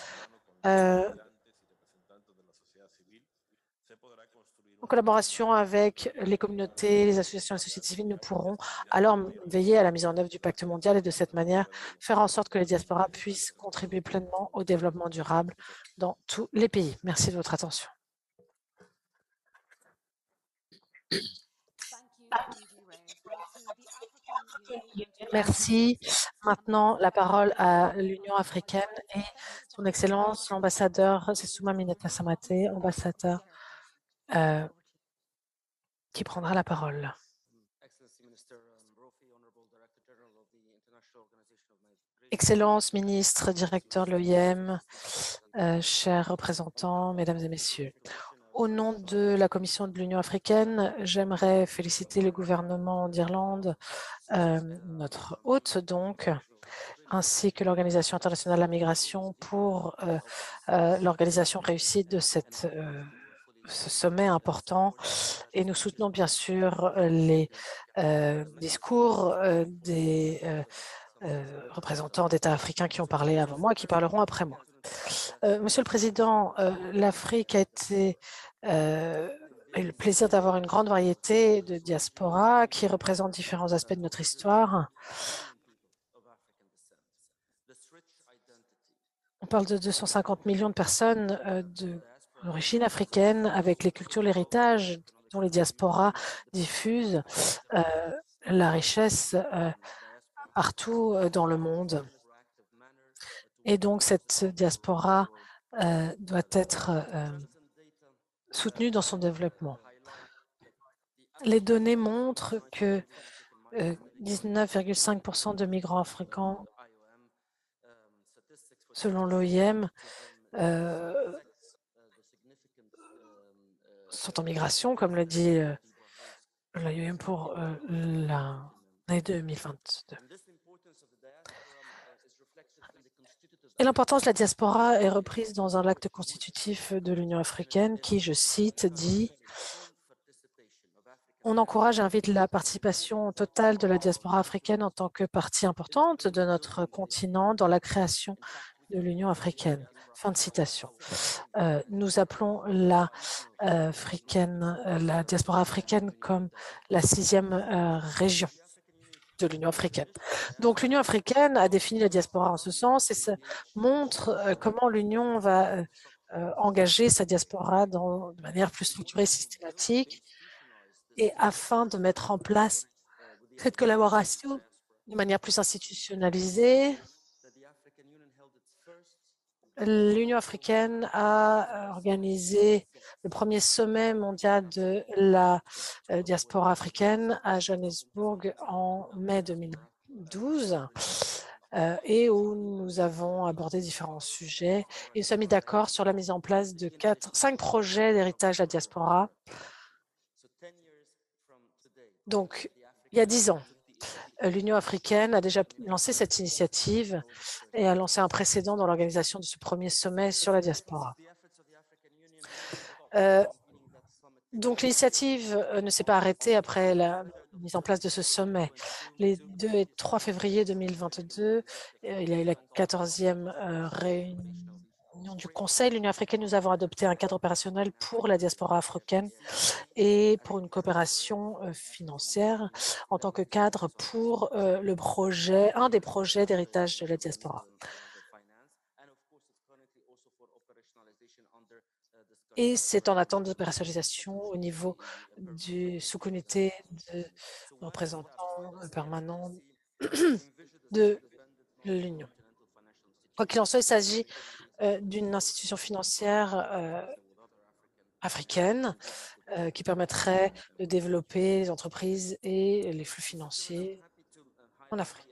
Speaker 1: En collaboration avec les communautés, les associations et la société civile, nous pourrons alors veiller à la mise en œuvre du pacte mondial et de cette manière faire en sorte que les diasporas puissent contribuer pleinement au développement durable dans tous les pays. Merci de votre attention. Merci. Maintenant, la parole à l'Union africaine et son Excellence, l'ambassadeur Sessouma Mineta Samate, ambassadeur qui prendra la parole. Excellence, ministre, directeur de l'OIM, chers représentants, mesdames et messieurs. Au nom de la Commission de l'Union africaine, j'aimerais féliciter le gouvernement d'Irlande, notre hôte donc, ainsi que l'Organisation internationale de la migration pour l'organisation réussie de ce sommet important. Et nous soutenons bien sûr les discours des représentants d'États africains qui ont parlé avant moi et qui parleront après moi. Monsieur le Président, l'Afrique a été le plaisir d'avoir une grande variété de diaspora qui représentent différents aspects de notre histoire. On parle de 250 millions de personnes d'origine africaine avec les cultures, l'héritage dont les diasporas diffusent la richesse partout dans le monde. Et donc, cette diaspora doit être soutenue dans son développement. Les données montrent que 19,5% de migrants africains, selon l'OIM, sont en migration, comme le dit l'OIM pour l'année 2022. Et l'importance de la diaspora est reprise dans un acte constitutif de l'Union africaine qui, je cite, dit « On encourage et invite la participation totale de la diaspora africaine en tant que partie importante de notre continent dans la création de l'Union africaine ». Fin de citation. Nous appelons la diaspora africaine comme la 6e région de l'Union africaine. Donc l'Union africaine a défini la diaspora en ce sens et ça montre comment l'Union va engager sa diaspora de manière plus structurée et systématique et afin de mettre en place cette collaboration de manière plus institutionnalisée. L'Union africaine a organisé le premier sommet mondial de la diaspora africaine à Johannesburg en mai 2012 et où nous avons abordé différents sujets. Et nous sommes mis d'accord sur la mise en place de 5 projets d'héritage de la diaspora. Donc, il y a 10 ans, l'Union africaine a déjà lancé cette initiative et a lancé un précédent dans l'organisation de ce premier sommet sur la diaspora. Donc, l'initiative ne s'est pas arrêtée après la mise en place de ce sommet. Les 2 et 3 février 2022, il y a eu la 14e réunion nom du Conseil, l'Union africaine, nous avons adopté un cadre opérationnel pour la diaspora africaine et pour une coopération financière en tant que cadre pour un des projets d'héritage de la diaspora. Et c'est en attente d'opérationnalisation au niveau du sous-comité de représentants permanents de l'Union. Quoi qu'il en soit, il s'agit d'une institution financière africaine qui permettrait de développer les entreprises et les flux financiers en Afrique.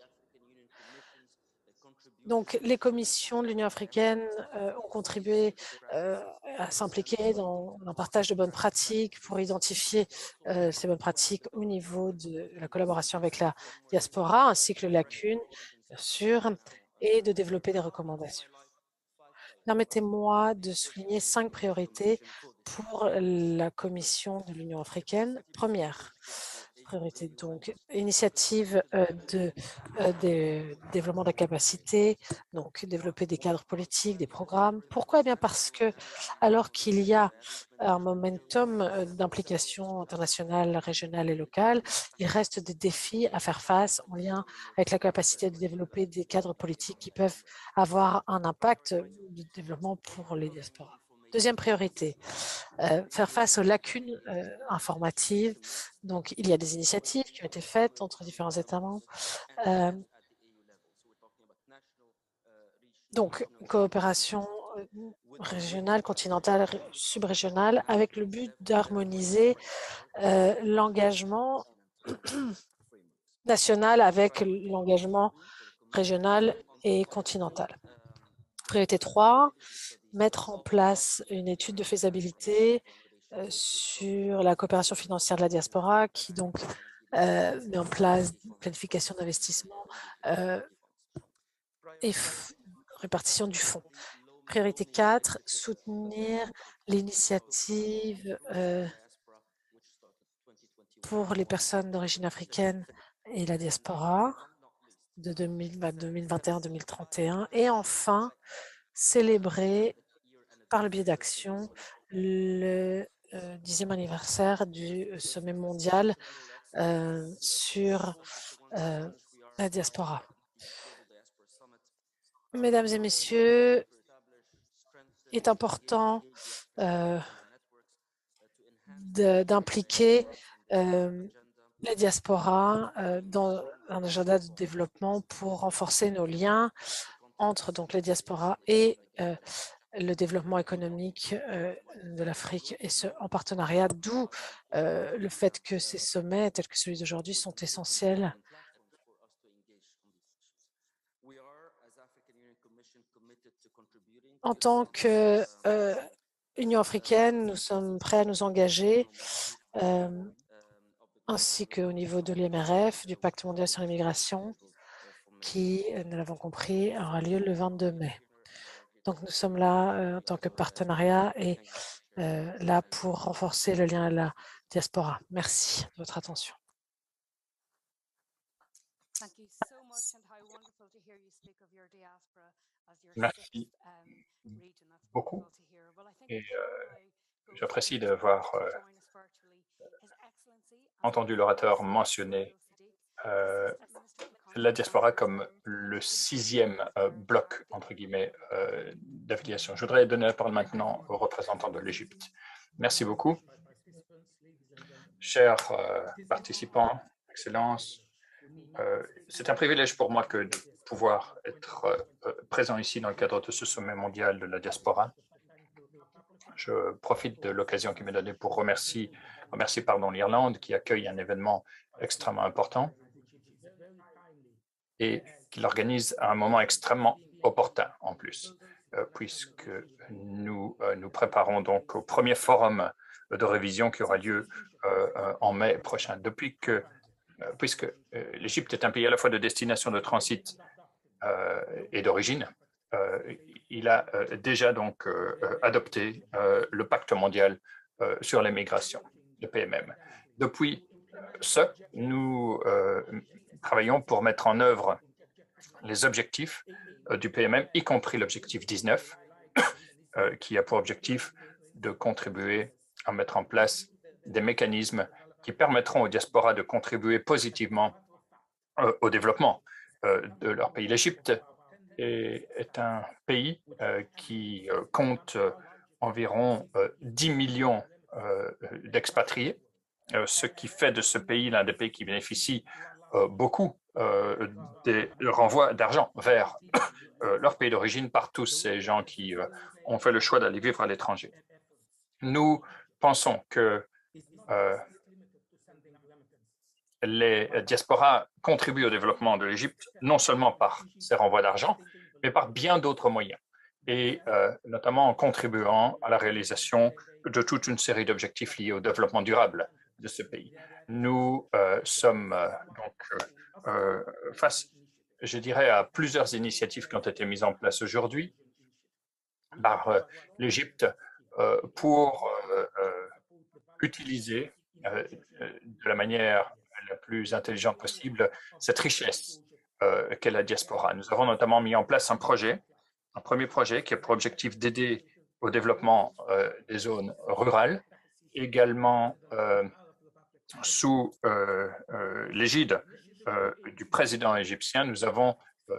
Speaker 1: Donc, les commissions de l'Union africaine ont contribué à s'impliquer dans un partage de bonnes pratiques pour identifier ces bonnes pratiques au niveau de la collaboration avec la diaspora, ainsi que les lacunes, bien sûr, et de développer des recommandations. Permettez-moi de souligner 5 priorités pour la Commission de l'Union africaine. Première priorité, donc, initiative de développement de la capacité, donc développer des cadres politiques, des programmes. Pourquoi? Eh bien parce que alors qu'il y a un momentum d'implication internationale, régionale et locale, il reste des défis à faire face en lien avec la capacité de développer des cadres politiques qui peuvent avoir un impact de développement pour les diasporas. Deuxième priorité, faire face aux lacunes informatives. Donc, il y a des initiatives qui ont été faites entre différents États membres. Donc, coopération régionale, continentale, subrégionale, avec le but d'harmoniser l'engagement national avec l'engagement régional et continental. Priorité 3, mettre en place une étude de faisabilité sur la coopération financière de la diaspora qui donc met en place une planification d'investissement et répartition du fonds. Priorité 4, soutenir l'initiative pour les personnes d'origine africaine et la diaspora de 2021-2031 et enfin célébrer par le biais d'actions le 10e anniversaire du sommet mondial sur la diaspora. Mesdames et messieurs, il est important d'impliquer la diaspora dans un agenda de développement pour renforcer nos liens entre donc les diasporas et le développement économique de l'Afrique, et ce, en partenariat, d'où le fait que ces sommets, tels que celui d'aujourd'hui, sont essentiels. En tant qu'Union africaine, nous sommes prêts à nous engager, ainsi qu'au niveau de l'IMRF, du Pacte mondial sur l'immigration, qui, nous l'avons compris, aura lieu le 22 mai. Donc, nous sommes là en tant que partenariat et là pour renforcer le lien à la diaspora. Merci de votre attention.
Speaker 2: Merci beaucoup. Et j'apprécie d'avoir entendu l'orateur mentionner la diaspora comme le 6e bloc, entre guillemets, d'affiliation. Je voudrais donner la parole maintenant aux représentants de l'Égypte. Merci beaucoup. Chers participants, Excellences, c'est un privilège pour moi que de pouvoir être présent ici dans le cadre de ce sommet mondial de la diaspora. Je profite de l'occasion qui m'est donnée pour remercier l'Irlande qui accueille un événement extrêmement important et qui l'organise à un moment extrêmement opportun en plus, puisque nous nous préparons donc au premier forum de révision qui aura lieu en mai prochain. Puisque l'Égypte est un pays à la fois de destination, de transit et d'origine, il a déjà donc adopté le pacte mondial sur les migrations, le PMM. Depuis nous travaillons pour mettre en œuvre les objectifs du PMM, y compris l'objectif 19, qui a pour objectif de contribuer à mettre en place des mécanismes qui permettront aux diasporas de contribuer positivement au développement de leur pays. L'Égypte est un pays qui compte environ 10 millions d'expatriés, ce qui fait de ce pays l'un des pays qui bénéficie beaucoup des renvois d'argent vers leur pays d'origine par tous ces gens qui ont fait le choix d'aller vivre à l'étranger. Nous pensons que les diasporas contribuent au développement de l'Égypte, non seulement par ces renvois d'argent, mais par bien d'autres moyens, et notamment en contribuant à la réalisation de toute une série d'objectifs liés au développement durable de ce pays. Nous sommes face, je dirais, à plusieurs initiatives qui ont été mises en place aujourd'hui par l'Égypte pour utiliser de la manière la plus intelligente possible cette richesse qu'est la diaspora. Nous avons notamment mis en place un premier projet qui a pour objectif d'aider au développement des zones rurales, également sous l'égide du président égyptien. Nous avons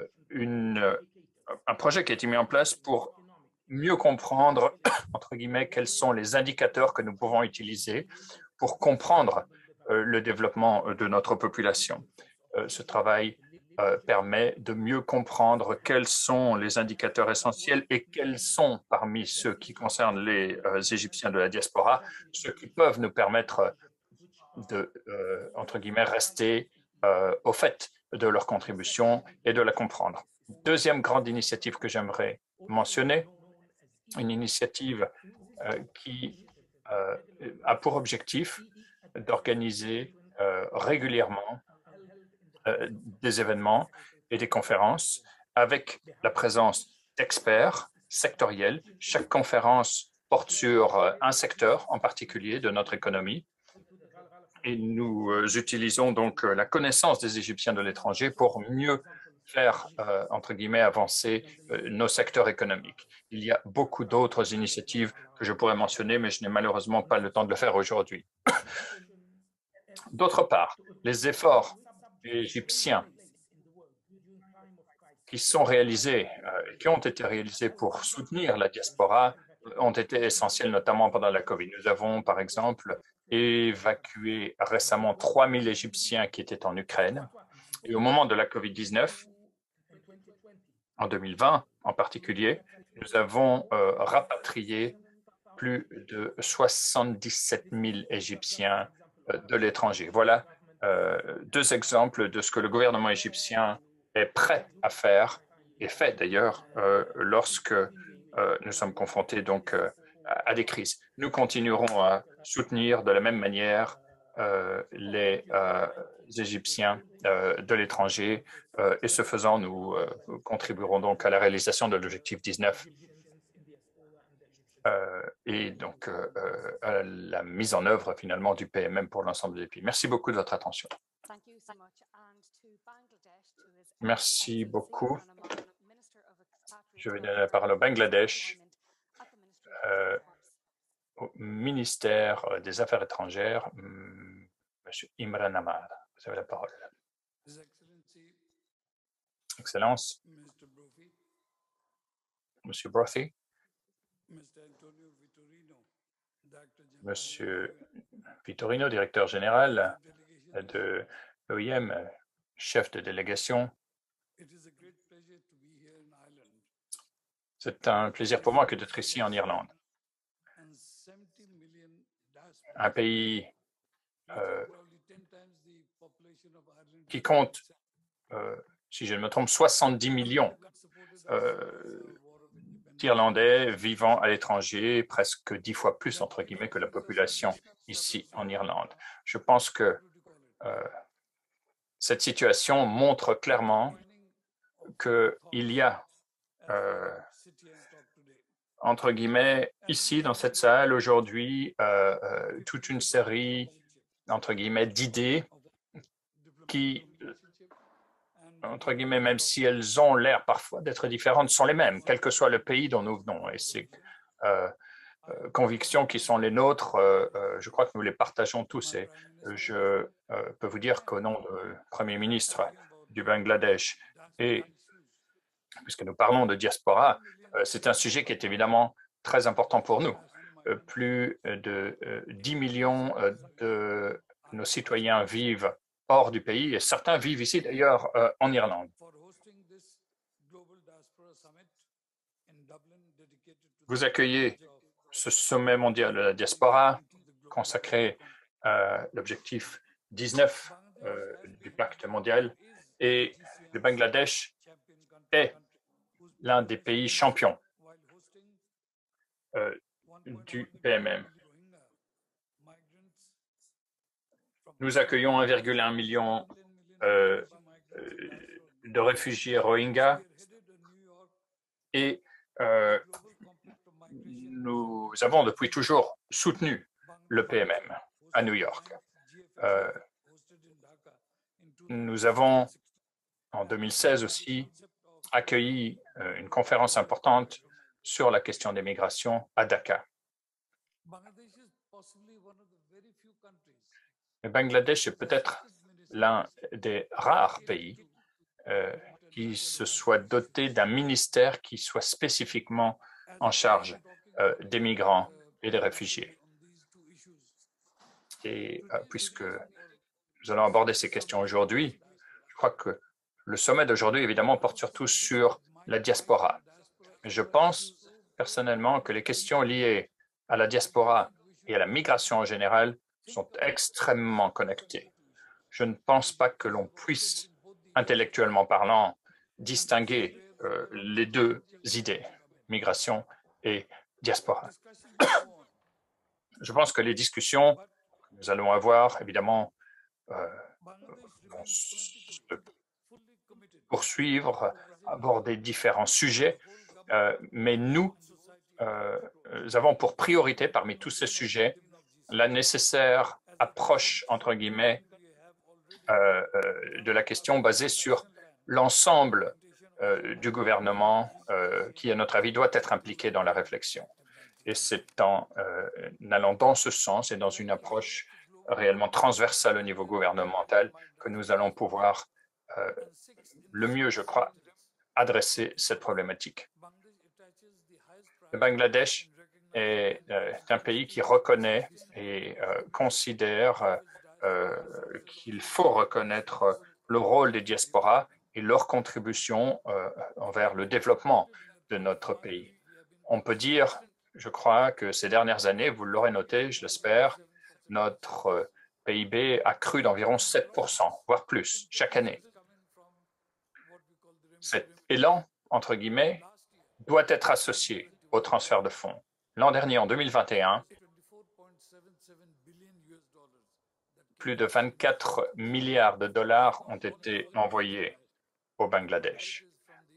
Speaker 2: un projet qui a été mis en place pour mieux comprendre, entre guillemets, quels sont les indicateurs que nous pouvons utiliser pour comprendre le développement de notre population. Ce travail permet de mieux comprendre quels sont les indicateurs essentiels et quels sont, parmi ceux qui concernent les Égyptiens de la diaspora, ceux qui peuvent nous permettre de, entre guillemets, rester au fait de leur contribution et de la comprendre. Deuxième grande initiative que j'aimerais mentionner, une initiative qui a pour objectif d'organiser régulièrement des événements et des conférences avec la présence d'experts sectoriels. Chaque conférence porte sur un secteur en particulier de notre économie. Et nous utilisons donc la connaissance des Égyptiens de l'étranger pour mieux faire, entre guillemets, avancer nos secteurs économiques. Il y a beaucoup d'autres initiatives que je pourrais mentionner, mais je n'ai malheureusement pas le temps de le faire aujourd'hui. D'autre part, les efforts égyptiens qui sont réalisés, qui ont été réalisés pour soutenir la diaspora ont été essentiels, notamment pendant la COVID. Nous avons, par exemple, évacué récemment 3000 Égyptiens qui étaient en Ukraine. Et au moment de la COVID-19, en 2020 en particulier, nous avons rapatrié plus de 77 000 Égyptiens de l'étranger. Voilà deux exemples de ce que le gouvernement égyptien est prêt à faire et fait d'ailleurs lorsque nous sommes confrontés donc à des crises. Nous continuerons à soutenir de la même manière les Égyptiens de l'étranger et ce faisant, nous contribuerons donc à la réalisation de l'objectif 19 et donc à la mise en œuvre finalement du PMM pour l'ensemble des pays. Merci beaucoup de votre attention. Merci beaucoup. Je vais donner la parole au Bangladesh, au ministère des Affaires étrangères, M. Imran Amar. Vous avez la parole. Excellence, Monsieur Brophy, Monsieur Vitorino, directeur général de l'OIM, chef de délégation. C'est un plaisir pour moi que d'être ici en Irlande, un pays qui compte, si je ne me trompe, 70 millions d'Irlandais vivant à l'étranger, presque 10 fois plus, entre guillemets, que la population ici en Irlande. Je pense que cette situation montre clairement qu'il y a, entre guillemets, ici dans cette salle aujourd'hui, toute une série, entre guillemets, d'idées qui entre guillemets, même si elles ont l'air parfois d'être différentes, sont les mêmes, quel que soit le pays dont nous venons. Et ces convictions qui sont les nôtres, je crois que nous les partageons tous. Et je peux vous dire qu'au nom du Premier ministre du Bangladesh, et puisque nous parlons de diaspora, c'est un sujet qui est évidemment très important pour nous. Plus de 10 millions de nos citoyens vivent hors du pays et certains vivent ici d'ailleurs en Irlande. Vous accueillez ce sommet mondial de la diaspora consacré à l'objectif 19 du pacte mondial et le Bangladesh est l'un des pays champions du PMM. Nous accueillons 1,1 million de réfugiés Rohingyas et nous avons depuis toujours soutenu le PMM à New York. Nous avons, en 2016 aussi, accueilli une conférence importante sur la question des migrations à Dhaka. Le Bangladesh est peut-être l'un des rares pays qui se soit doté d'un ministère qui soit spécifiquement en charge des migrants et des réfugiés. Et puisque nous allons aborder ces questions aujourd'hui, je crois que le sommet d'aujourd'hui, évidemment, porte surtout sur la diaspora. Je pense personnellement que les questions liées à la diaspora et à la migration en général sont extrêmement connectées. Je ne pense pas que l'on puisse, intellectuellement parlant, distinguer les deux idées, migration et diaspora. Je pense que les discussions que nous allons avoir, évidemment, vont se poursuivre, aborder différents sujets, mais nous avons pour priorité parmi tous ces sujets la nécessaire approche, entre guillemets, de la question basée sur l'ensemble du gouvernement qui, à notre avis, doit être impliqué dans la réflexion. Et c'est en allant dans ce sens et dans une approche réellement transversale au niveau gouvernemental que nous allons pouvoir le mieux, je crois, adresser cette problématique. Le Bangladesh est un pays qui reconnaît et considère qu'il faut reconnaître le rôle des diasporas et leur contribution envers le développement de notre pays. On peut dire, je crois, que ces dernières années, vous l'aurez noté, je l'espère, notre PIB a cru d'environ 7%, voire plus, chaque année. Cet élan, entre guillemets, doit être associé au transfert de fonds. L'an dernier, en 2021, plus de 24 milliards de dollars ont été envoyés au Bangladesh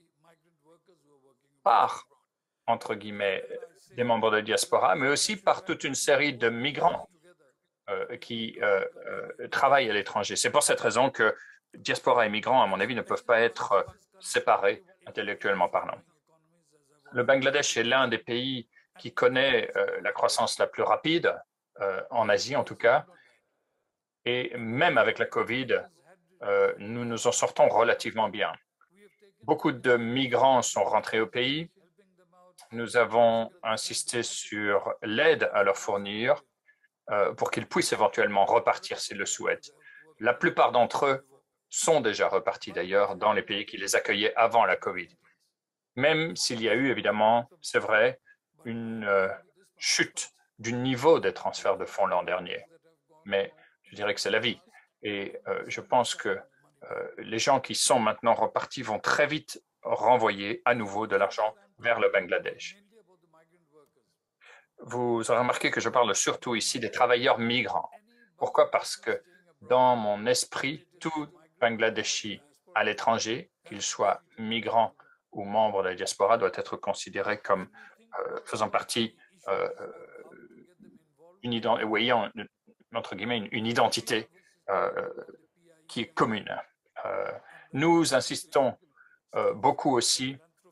Speaker 2: par, entre guillemets, des membres de diaspora, mais aussi par toute une série de migrants qui travaillent à l'étranger. C'est pour cette raison que diaspora et migrants, à mon avis, ne peuvent pas être séparés intellectuellement parlant. Le Bangladesh est l'un des pays qui connaît la croissance la plus rapide, en Asie en tout cas, et même avec la COVID, nous nous en sortons relativement bien. Beaucoup de migrants sont rentrés au pays. Nous avons insisté sur l'aide à leur fournir pour qu'ils puissent éventuellement repartir s'ils le souhaitent. La plupart d'entre eux sont déjà repartis d'ailleurs dans les pays qui les accueillaient avant la COVID. Même s'il y a eu évidemment, c'est vrai, une chute du niveau des transferts de fonds l'an dernier. Mais je dirais que c'est la vie. Et je pense que les gens qui sont maintenant repartis vont très vite renvoyer à nouveau de l'argent vers le Bangladesh. Vous aurez remarqué que je parle surtout ici des travailleurs migrants. Pourquoi? Parce que dans mon esprit, tout Bangladeshi à l'étranger, qu'il soit migrant ou membre de la diaspora, doit être considéré comme faisant partie ou ayant, entre guillemets, une identité qui est commune. Nous insistons beaucoup aussi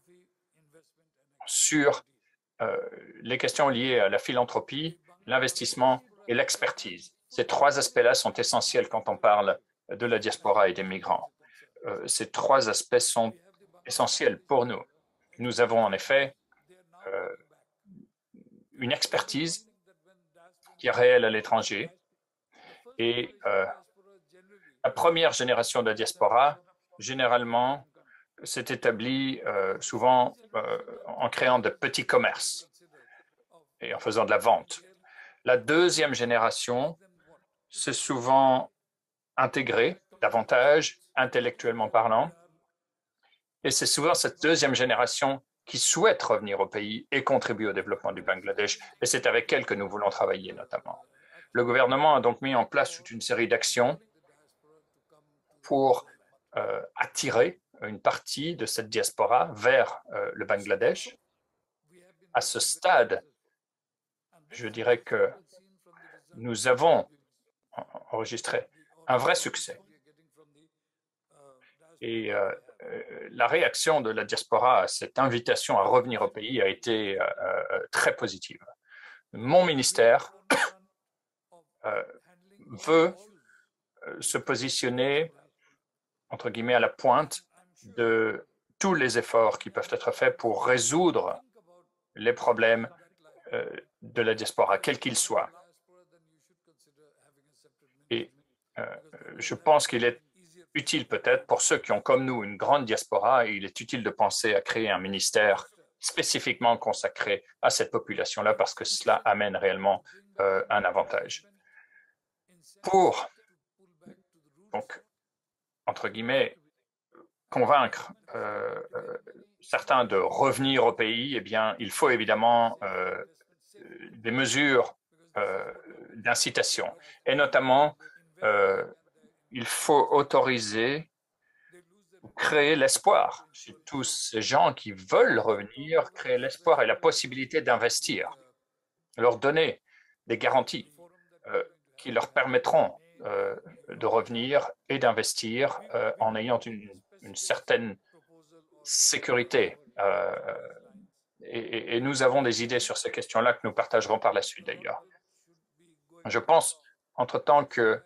Speaker 2: sur les questions liées à la philanthropie, l'investissement et l'expertise. Ces trois aspects-là sont essentiels quand on parle de la diaspora et des migrants. Ces trois aspects sont essentiels pour nous. Nous avons en effet une expertise qui est réelle à l'étranger et la première génération de la diaspora, généralement, s'est établie souvent en créant de petits commerces et en faisant de la vente. La deuxième génération s'est souvent intégrée davantage, intellectuellement parlant, et c'est souvent cette deuxième génération qui souhaite revenir au pays et contribuer au développement du Bangladesh, et c'est avec elle que nous voulons travailler notamment. Le gouvernement a donc mis en place toute une série d'actions pour attirer une partie de cette diaspora vers le Bangladesh. À ce stade, je dirais que nous avons enregistré un vrai succès. Et la réaction de la diaspora à cette invitation à revenir au pays a été très positive. Mon ministère veut se positionner, entre guillemets, à la pointe de tous les efforts qui peuvent être faits pour résoudre les problèmes de la diaspora, quels qu'ils soient. Et je pense qu'il est utile peut-être pour ceux qui ont comme nous une grande diaspora, il est utile de penser à créer un ministère spécifiquement consacré à cette population-là parce que cela amène réellement un avantage. Pour, donc, entre guillemets, convaincre certains de revenir au pays, eh bien, il faut évidemment des mesures d'incitation. Et notamment, il faut autoriser, créer l'espoir chez tous ces gens qui veulent revenir, créer l'espoir et la possibilité d'investir, leur donner des garanties qui leur permettront de revenir et d'investir en ayant une certaine sécurité. Et nous avons des idées sur ces questions-là que nous partagerons par la suite d'ailleurs. Je pense, entre-temps, que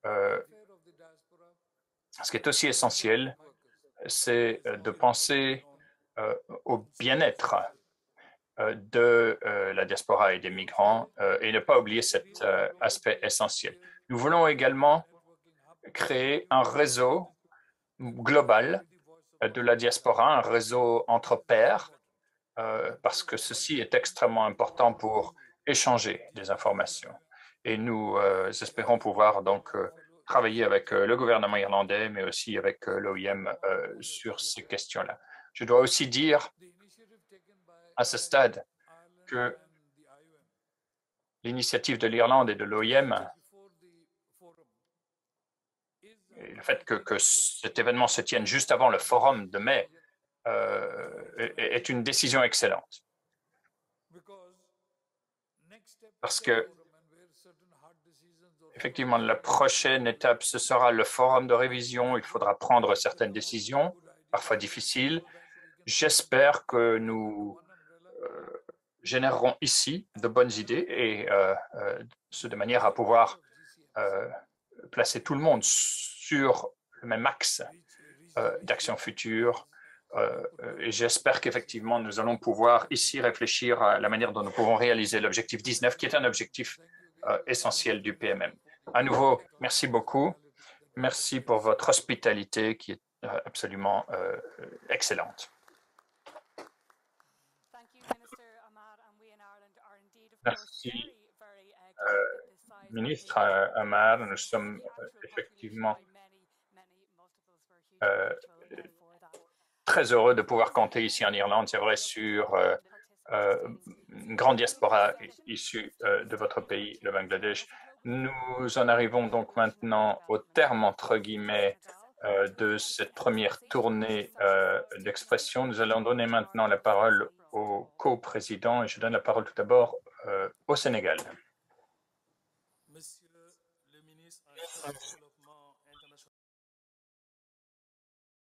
Speaker 2: ce qui est aussi essentiel, c'est de penser au bien-être de la diaspora et des migrants et ne pas oublier cet aspect essentiel. Nous voulons également créer un réseau global de la diaspora, un réseau entre pairs, parce que ceci est extrêmement important pour échanger des informations. Et nous espérons pouvoir donc travailler avec le gouvernement irlandais, mais aussi avec l'OIM sur ces questions-là. Je dois aussi dire à ce stade que l'initiative de l'Irlande et de l'OIM, et le fait que cet événement se tienne juste avant le forum de mai, est une décision excellente. Parce que, effectivement, la prochaine étape, ce sera le forum de révision. Il faudra prendre certaines décisions, parfois difficiles. J'espère que nous générerons ici de bonnes idées et ce de manière à pouvoir placer tout le monde sur le même axe d'action future. Et j'espère qu'effectivement, nous allons pouvoir ici réfléchir à la manière dont nous pouvons réaliser l'objectif 19, qui est un objectif essentiel du PMM. À nouveau, merci beaucoup. Merci pour votre hospitalité qui est absolument excellente. Merci, ministre Amar. Nous sommes effectivement très heureux de pouvoir compter ici en Irlande, c'est vrai, sur une grande diaspora issue de votre pays, le Bangladesh. Nous en arrivons donc maintenant au terme, entre guillemets, de cette première tournée d'expression. Nous allons donner maintenant la parole au co-président et je donne la parole tout d'abord au Sénégal. Monsieur le ministre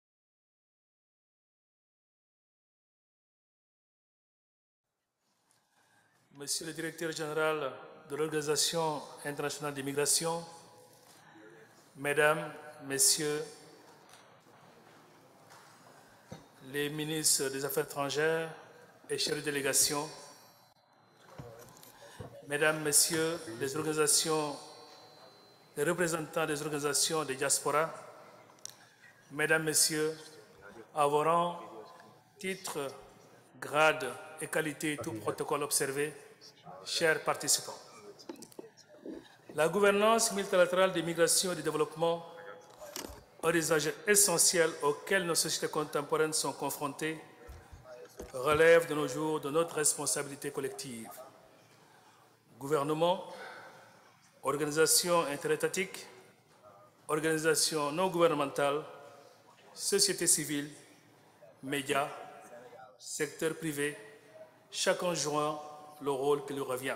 Speaker 3: Monsieur le directeur général de l'Organisation internationale des migrations, Mesdames, Messieurs les ministres des Affaires étrangères et chefs de délégation, Mesdames, Messieurs les représentants des organisations de diaspora, Mesdames, Messieurs, à vos rangs, titres, grades et qualités, tout protocole observé, chers participants. La gouvernance multilatérale des migrations et du développement, un des enjeux essentiels auxquels nos sociétés contemporaines sont confrontées, relève de nos jours de notre responsabilité collective. Gouvernement, organisations interétatiques, organisations non gouvernementales, société civile, médias, secteur privé, chacun jouant le rôle qui lui revient.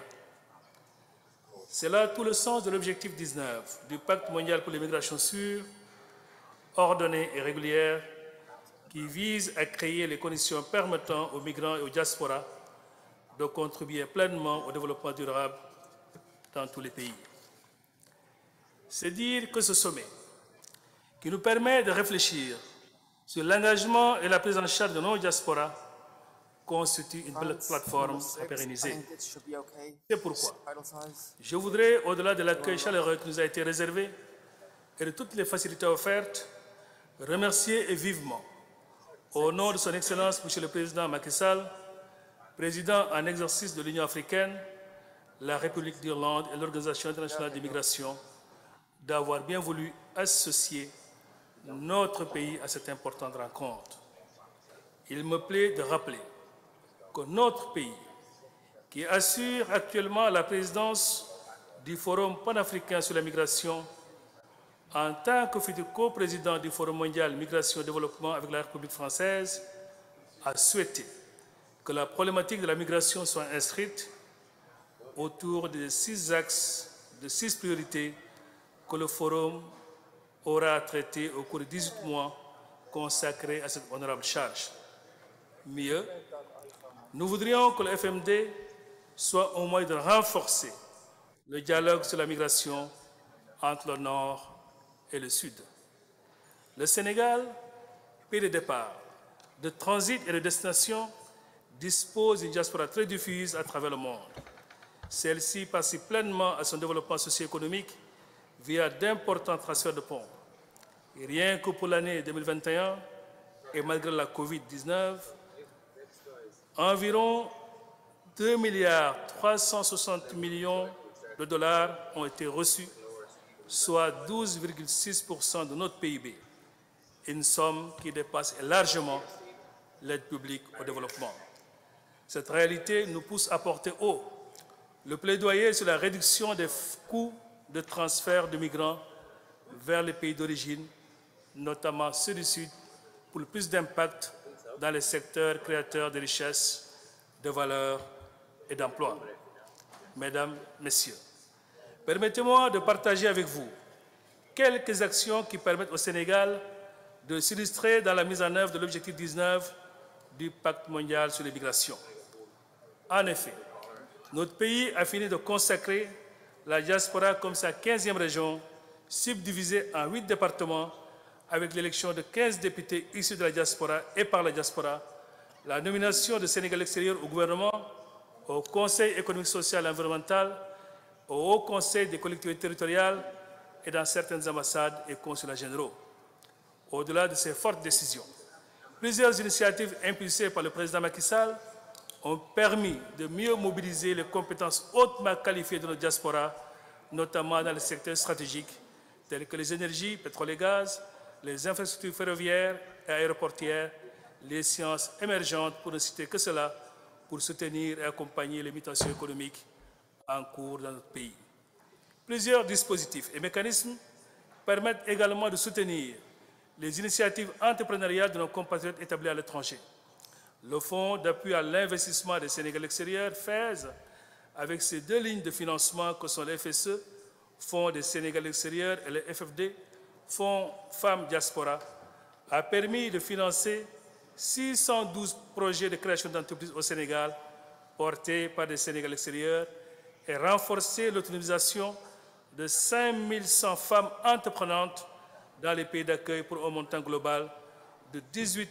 Speaker 3: C'est là tout le sens de l'objectif 19 du Pacte mondial pour l'immigration sûre, ordonnée et régulière qui vise à créer les conditions permettant aux migrants et aux diasporas de contribuer pleinement au développement durable dans tous les pays. C'est dire que ce sommet, qui nous permet de réfléchir sur l'engagement et la prise en charge de nos diasporas, constitue une belle plateforme à pérenniser. C'est pourquoi je voudrais, au-delà de l'accueil chaleureux qui nous a été réservé et de toutes les facilités offertes, remercier et vivement, au nom de son Excellence, Monsieur le Président Macky Sall, Président en exercice de l'Union africaine, la République d'Irlande et l'Organisation internationale des migrations, d'avoir bien voulu associer notre pays à cette importante rencontre. Il me plaît de rappeler que notre pays, qui assure actuellement la présidence du Forum panafricain sur la migration, en tant que futur coprésident du Forum mondial Migration et Développement avec la République française, a souhaité que la problématique de la migration soit inscrite autour des 6 axes, de 6 priorités que le Forum aura traité au cours de 18 mois consacrés à cette honorable charge. Mieux, nous voudrions que le FMD soit un moyen de renforcer le dialogue sur la migration entre le Nord et le Sud. Le Sénégal, pays de départ, de transit et de destination, dispose d'une diaspora très diffuse à travers le monde. Celle-ci participe pleinement à son développement socio-économique via d'importants transferts de ponts. Et rien que pour l'année 2021, et malgré la Covid-19, environ 2,360 milliards de dollars ont été reçus, soit 12,6% de notre PIB, une somme qui dépasse largement l'aide publique au développement. Cette réalité nous pousse à porter haut le plaidoyer sur la réduction des coûts de transfert de migrants vers les pays d'origine, notamment ceux du Sud, pour le plus d'impact dans les secteurs créateurs de richesses, de valeur et d'emplois. Mesdames, Messieurs, permettez-moi de partager avec vous quelques actions qui permettent au Sénégal de s'illustrer dans la mise en œuvre de l'objectif 19 du Pacte mondial sur les migrations. En effet, notre pays a fini de consacrer la diaspora comme sa 15e région, subdivisée en 8 départements, avec l'élection de 15 députés issus de la diaspora et par la diaspora, la nomination de Sénégal extérieur au gouvernement, au Conseil économique, social et environnemental, au Haut Conseil des collectivités territoriales et dans certaines ambassades et consulats généraux. Au-delà de ces fortes décisions, plusieurs initiatives impulsées par le président Macky Sall ont permis de mieux mobiliser les compétences hautement qualifiées de notre diaspora, notamment dans les secteurs stratégiques tels que les énergies, pétrole et gaz, les infrastructures ferroviaires et aéroportières, les sciences émergentes, pour ne citer que cela, pour soutenir et accompagner les mutations économiques en cours dans notre pays. Plusieurs dispositifs et mécanismes permettent également de soutenir les initiatives entrepreneuriales de nos compatriotes établis à l'étranger. Le Fonds d'appui à l'investissement des Sénégal extérieurs, FAISE, avec ses 2 lignes de financement que sont le FSE, Fonds des Sénégal extérieurs, et le FFD, Fonds Femmes Diaspora, a permis de financer 612 projets de création d'entreprises au Sénégal portée par des Sénégalais extérieurs et renforcer l'autonomisation de 5100 femmes entreprenantes dans les pays d'accueil pour un montant global de 18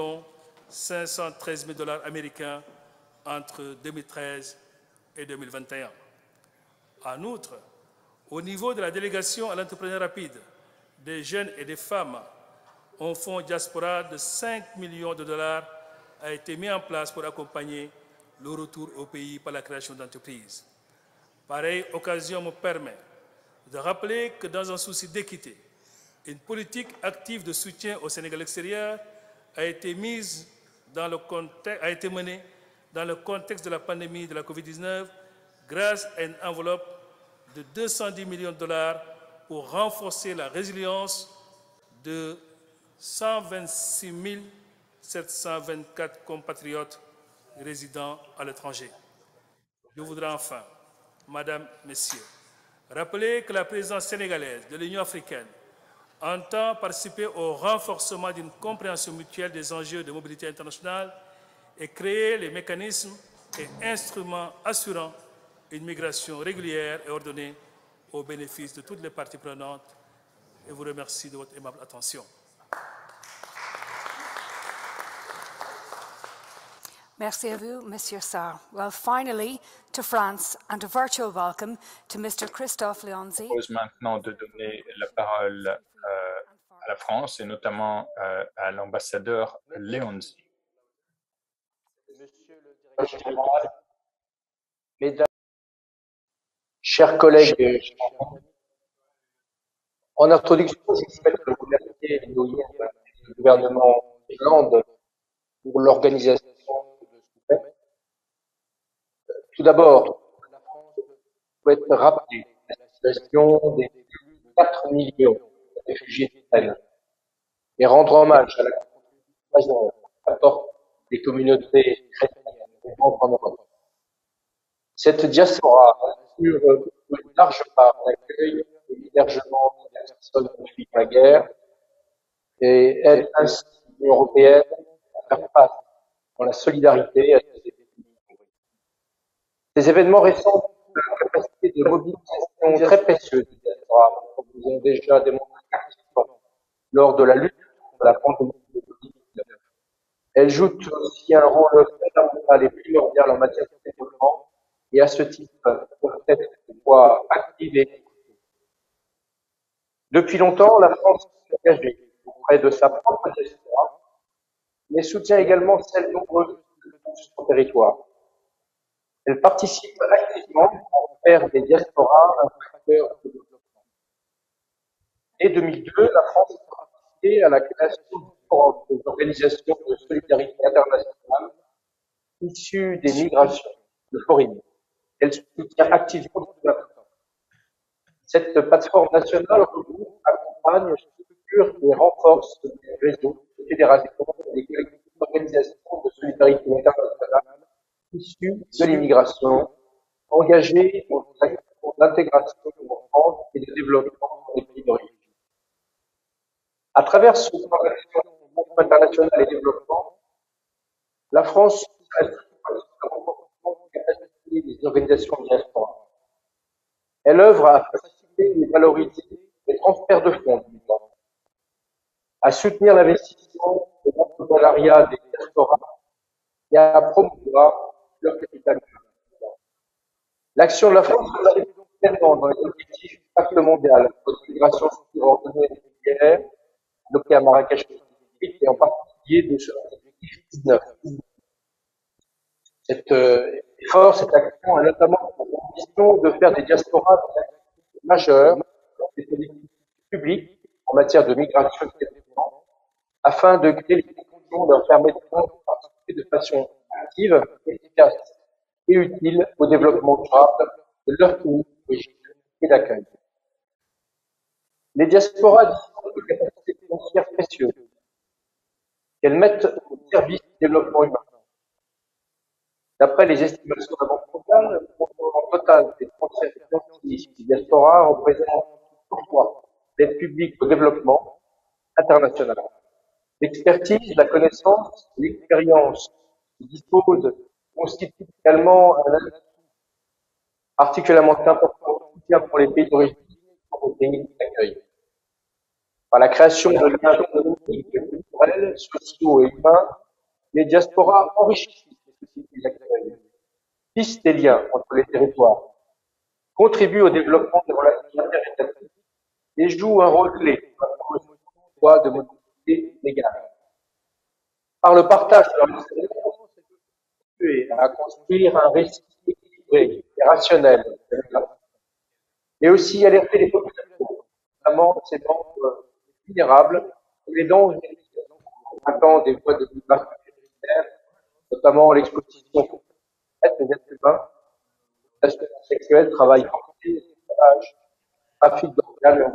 Speaker 3: 513 000 $ américains entre 2013 et 2021. En outre, au niveau de la délégation à l'entrepreneuriat rapide, des jeunes et des femmes, un fonds diaspora de 5 millions de dollars a été mis en place pour accompagner le retour au pays par la création d'entreprises. Pareille occasion me permet de rappeler que dans un souci d'équité, une politique active de soutien au Sénégal extérieur a été menée dans le contexte de la pandémie de la COVID-19 grâce à une enveloppe de 210 millions de dollars pour renforcer la résilience de 126 724 compatriotes résidant à l'étranger. Je voudrais enfin, Madame, Messieurs, rappeler que la présidence sénégalaise de l'Union africaine entend participer au renforcement d'une compréhension mutuelle des enjeux de mobilité internationale et créer les mécanismes et instruments assurant une migration régulière et ordonnée au bénéfice de toutes les parties prenantes. Et vous remercie de votre aimable attention.
Speaker 4: Merci à vous, Monsieur Sarr. Well, finally, to France and a virtual welcome to Mr. Christophe Leonzi.
Speaker 2: Je propose maintenant de donner la parole à la France et notamment à l'ambassadeur Leonzi.
Speaker 5: Monsieur le directeur général, mesdames, chers collègues, en introduction, je souhaite remercier le gouvernement d'Irlande pour l'organisation de ce sommet. Tout d'abord, la France souhaite rappeler la situation des 4 millions de réfugiés d'Ukraine et rendre hommage à la contribution qu'apportent les communautés chrétiennes et en Europe. Cette diaspora assure une large part d'accueil et d'hébergement des personnes fuies la guerre et aide ainsi l'Union européenne à faire face dans la solidarité à ces événements. Ces événements récents ont la capacité de mobilisation très précieuse des diasporas, comme nous avons déjà démontré activement lors de la lutte contre la pandémie de Covid-19. Elles jouent aussi un rôle fondamental et primordial en matière de développement et à ce titre peuvent être une voix active et écoutée. Depuis longtemps, la France s'est engagée auprès de sa propre diaspora, mais soutient également celle nombreuses de son territoire. Elle participe activement à faire des diasporas un facteur de développement. Dès 2002, la France a participé à la création du Forum des organisations de solidarité internationale issues des migrations, le FORIM. Elle soutient activement la plateforme. Cette plateforme nationale regroupe, accompagne, structure et renforce les réseaux, les fédérations et les collectivités d'organisations de solidarité internationale issues de l'immigration, engagées dans des actions d'intégration en France et de développement dans les pays d'origine. À travers ce plan d'action international et développement, la France assure le renforcement des capacités des organisations de diaspora. Elle œuvre à faciliter et valoriser les transferts de fonds, à soutenir l'investissement et l'entrepreneuriat des diasporas et à promouvoir leur capital humain. L'action de la France est donc pleinement dans les objectifs du pacte mondial pour l'immigration ordonnée et régulière, adopté à Marrakech en 2018 et en particulier de ce objectif 19. Cet effort, cette action a notamment pour ambition de faire des diasporas des activités majeures dans les politiques publiques en matière de migration et de développement, afin de créer les conditions leur permettant de participer de façon active, efficace et utile au développement durable de leur pays d'origine et d'accueil. Les diasporas disposent de capacités financières précieuses qu'elles mettent au service du développement humain. D'après les estimations de la Banque mondiale, le montant total des transferts financiers des diasporas représente 3 l'aide publique au développement international. L'expertise, la connaissance, l'expérience que disposent constitue également un particulièrement important soutien pour les pays d'origine pour les pays d'accueil. Par la création de liens économiques, culturels, sociaux et humains, les diasporas enrichissent les sociétés d'accueil, tissent des liens entre les territoires, contribuent au développement des relations interétatiques et jouent un rôle clé dans la promotion du droit de mobilité légale. Par le partage de leur expérience, à construire un récit équilibré et rationnel, et aussi alerter les populations, notamment ces membres vulnérables, et les dangers attendent des voies de migration sécuritaire, notamment l'exposition des êtres humains, l'exploitation sexuelle, travail forcé, esclavage, trafic d'organes,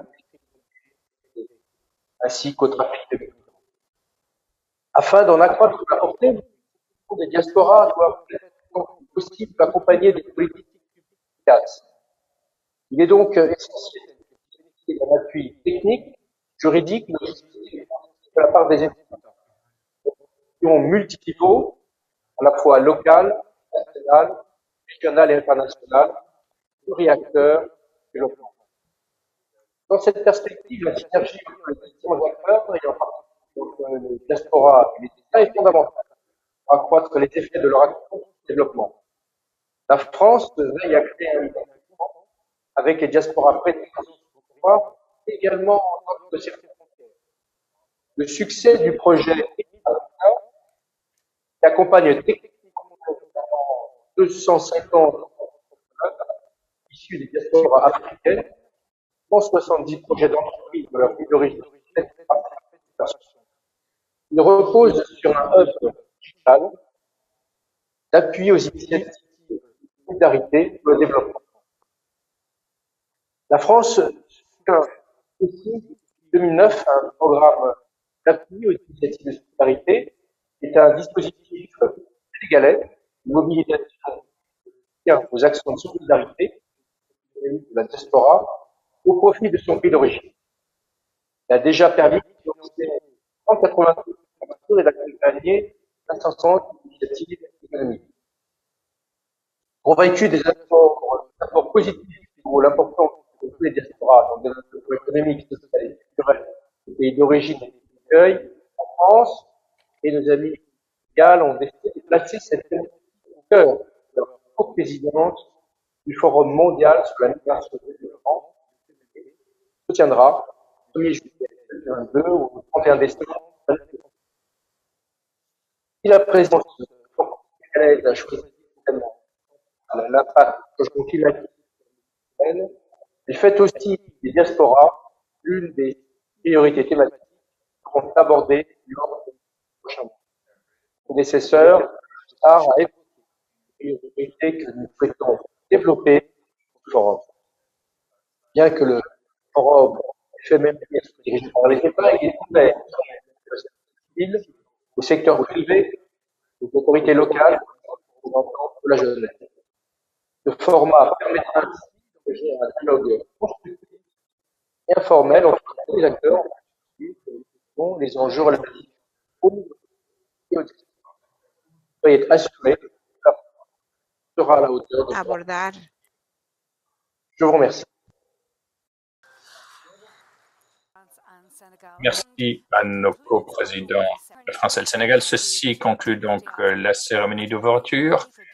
Speaker 5: ainsi qu'au trafic de migrants. Afin d'en accroître la portée, les diasporas doivent être possible d'accompagner des politiques efficaces. Il est donc essentiel de bénéficier d'un appui technique, juridique, mais aussi de la part des institutions multiniveaux, à la fois locales, nationales, régionales et internationales, pluriacteurs et locaux. Dans cette perspective, la synergie entre les différents acteurs, et en particulier entre le diaspora et les États, est fondamentale pour accroître les effets de leur action sur le développement. La France veille à créer un lien avec les diasporas prêtées à son pouvoir, également en tant que circonférentiel. Le succès du projet qui accompagne techniquement 250 issus des diasporas africaines, 170 projets d'entreprise de leur pays d'origine. Il repose sur un hub digital d'appui aux initiatives de solidarité pour le développement. La France soutient aussi depuis 2009 un programme d'appui aux initiatives de solidarité qui est un dispositif sénégalais de mobilisation aux actions de solidarité de la diaspora au profit de son pays d'origine. Il a déjà permis de financer 182 et d'accompagner 500 initiatives économiques. Convaincu des apports positifs pour l'importance de tous les diasporas dans le développement économique, social et culturel des pays d'origine et d'accueil, en France et nos amis locaux ont décidé de placer cette thématique au cœur de leur coprésidence du Forum mondial sur la migration et le développement, qui se tiendra du 1er juillet 2022 au 31 décembre 2022. Si la présidence sénégalaise a choisi l'impact du changement climatique, elle fait aussi des diasporas l'une des priorités thématiques qui seront abordées lors des prochains mois. Mon prédécesseur a évoqué les priorités que nous souhaitons développer au forum. Bien que le forum FMMP soit dirigé par les États, il est ouvert au secteur privé, aux autorités locales, aux représentants de la jeunesse. Ce format permettra ainsi d'engager un dialogue constructif et informel entre tous les acteurs, les enjeux relatifs au niveau et au district. Soyez assurés que la France sera à la hauteur de
Speaker 6: abordar.
Speaker 5: Je vous remercie.
Speaker 2: Merci à nos co-présidents, la France et le Sénégal. Ceci conclut donc la cérémonie d'ouverture.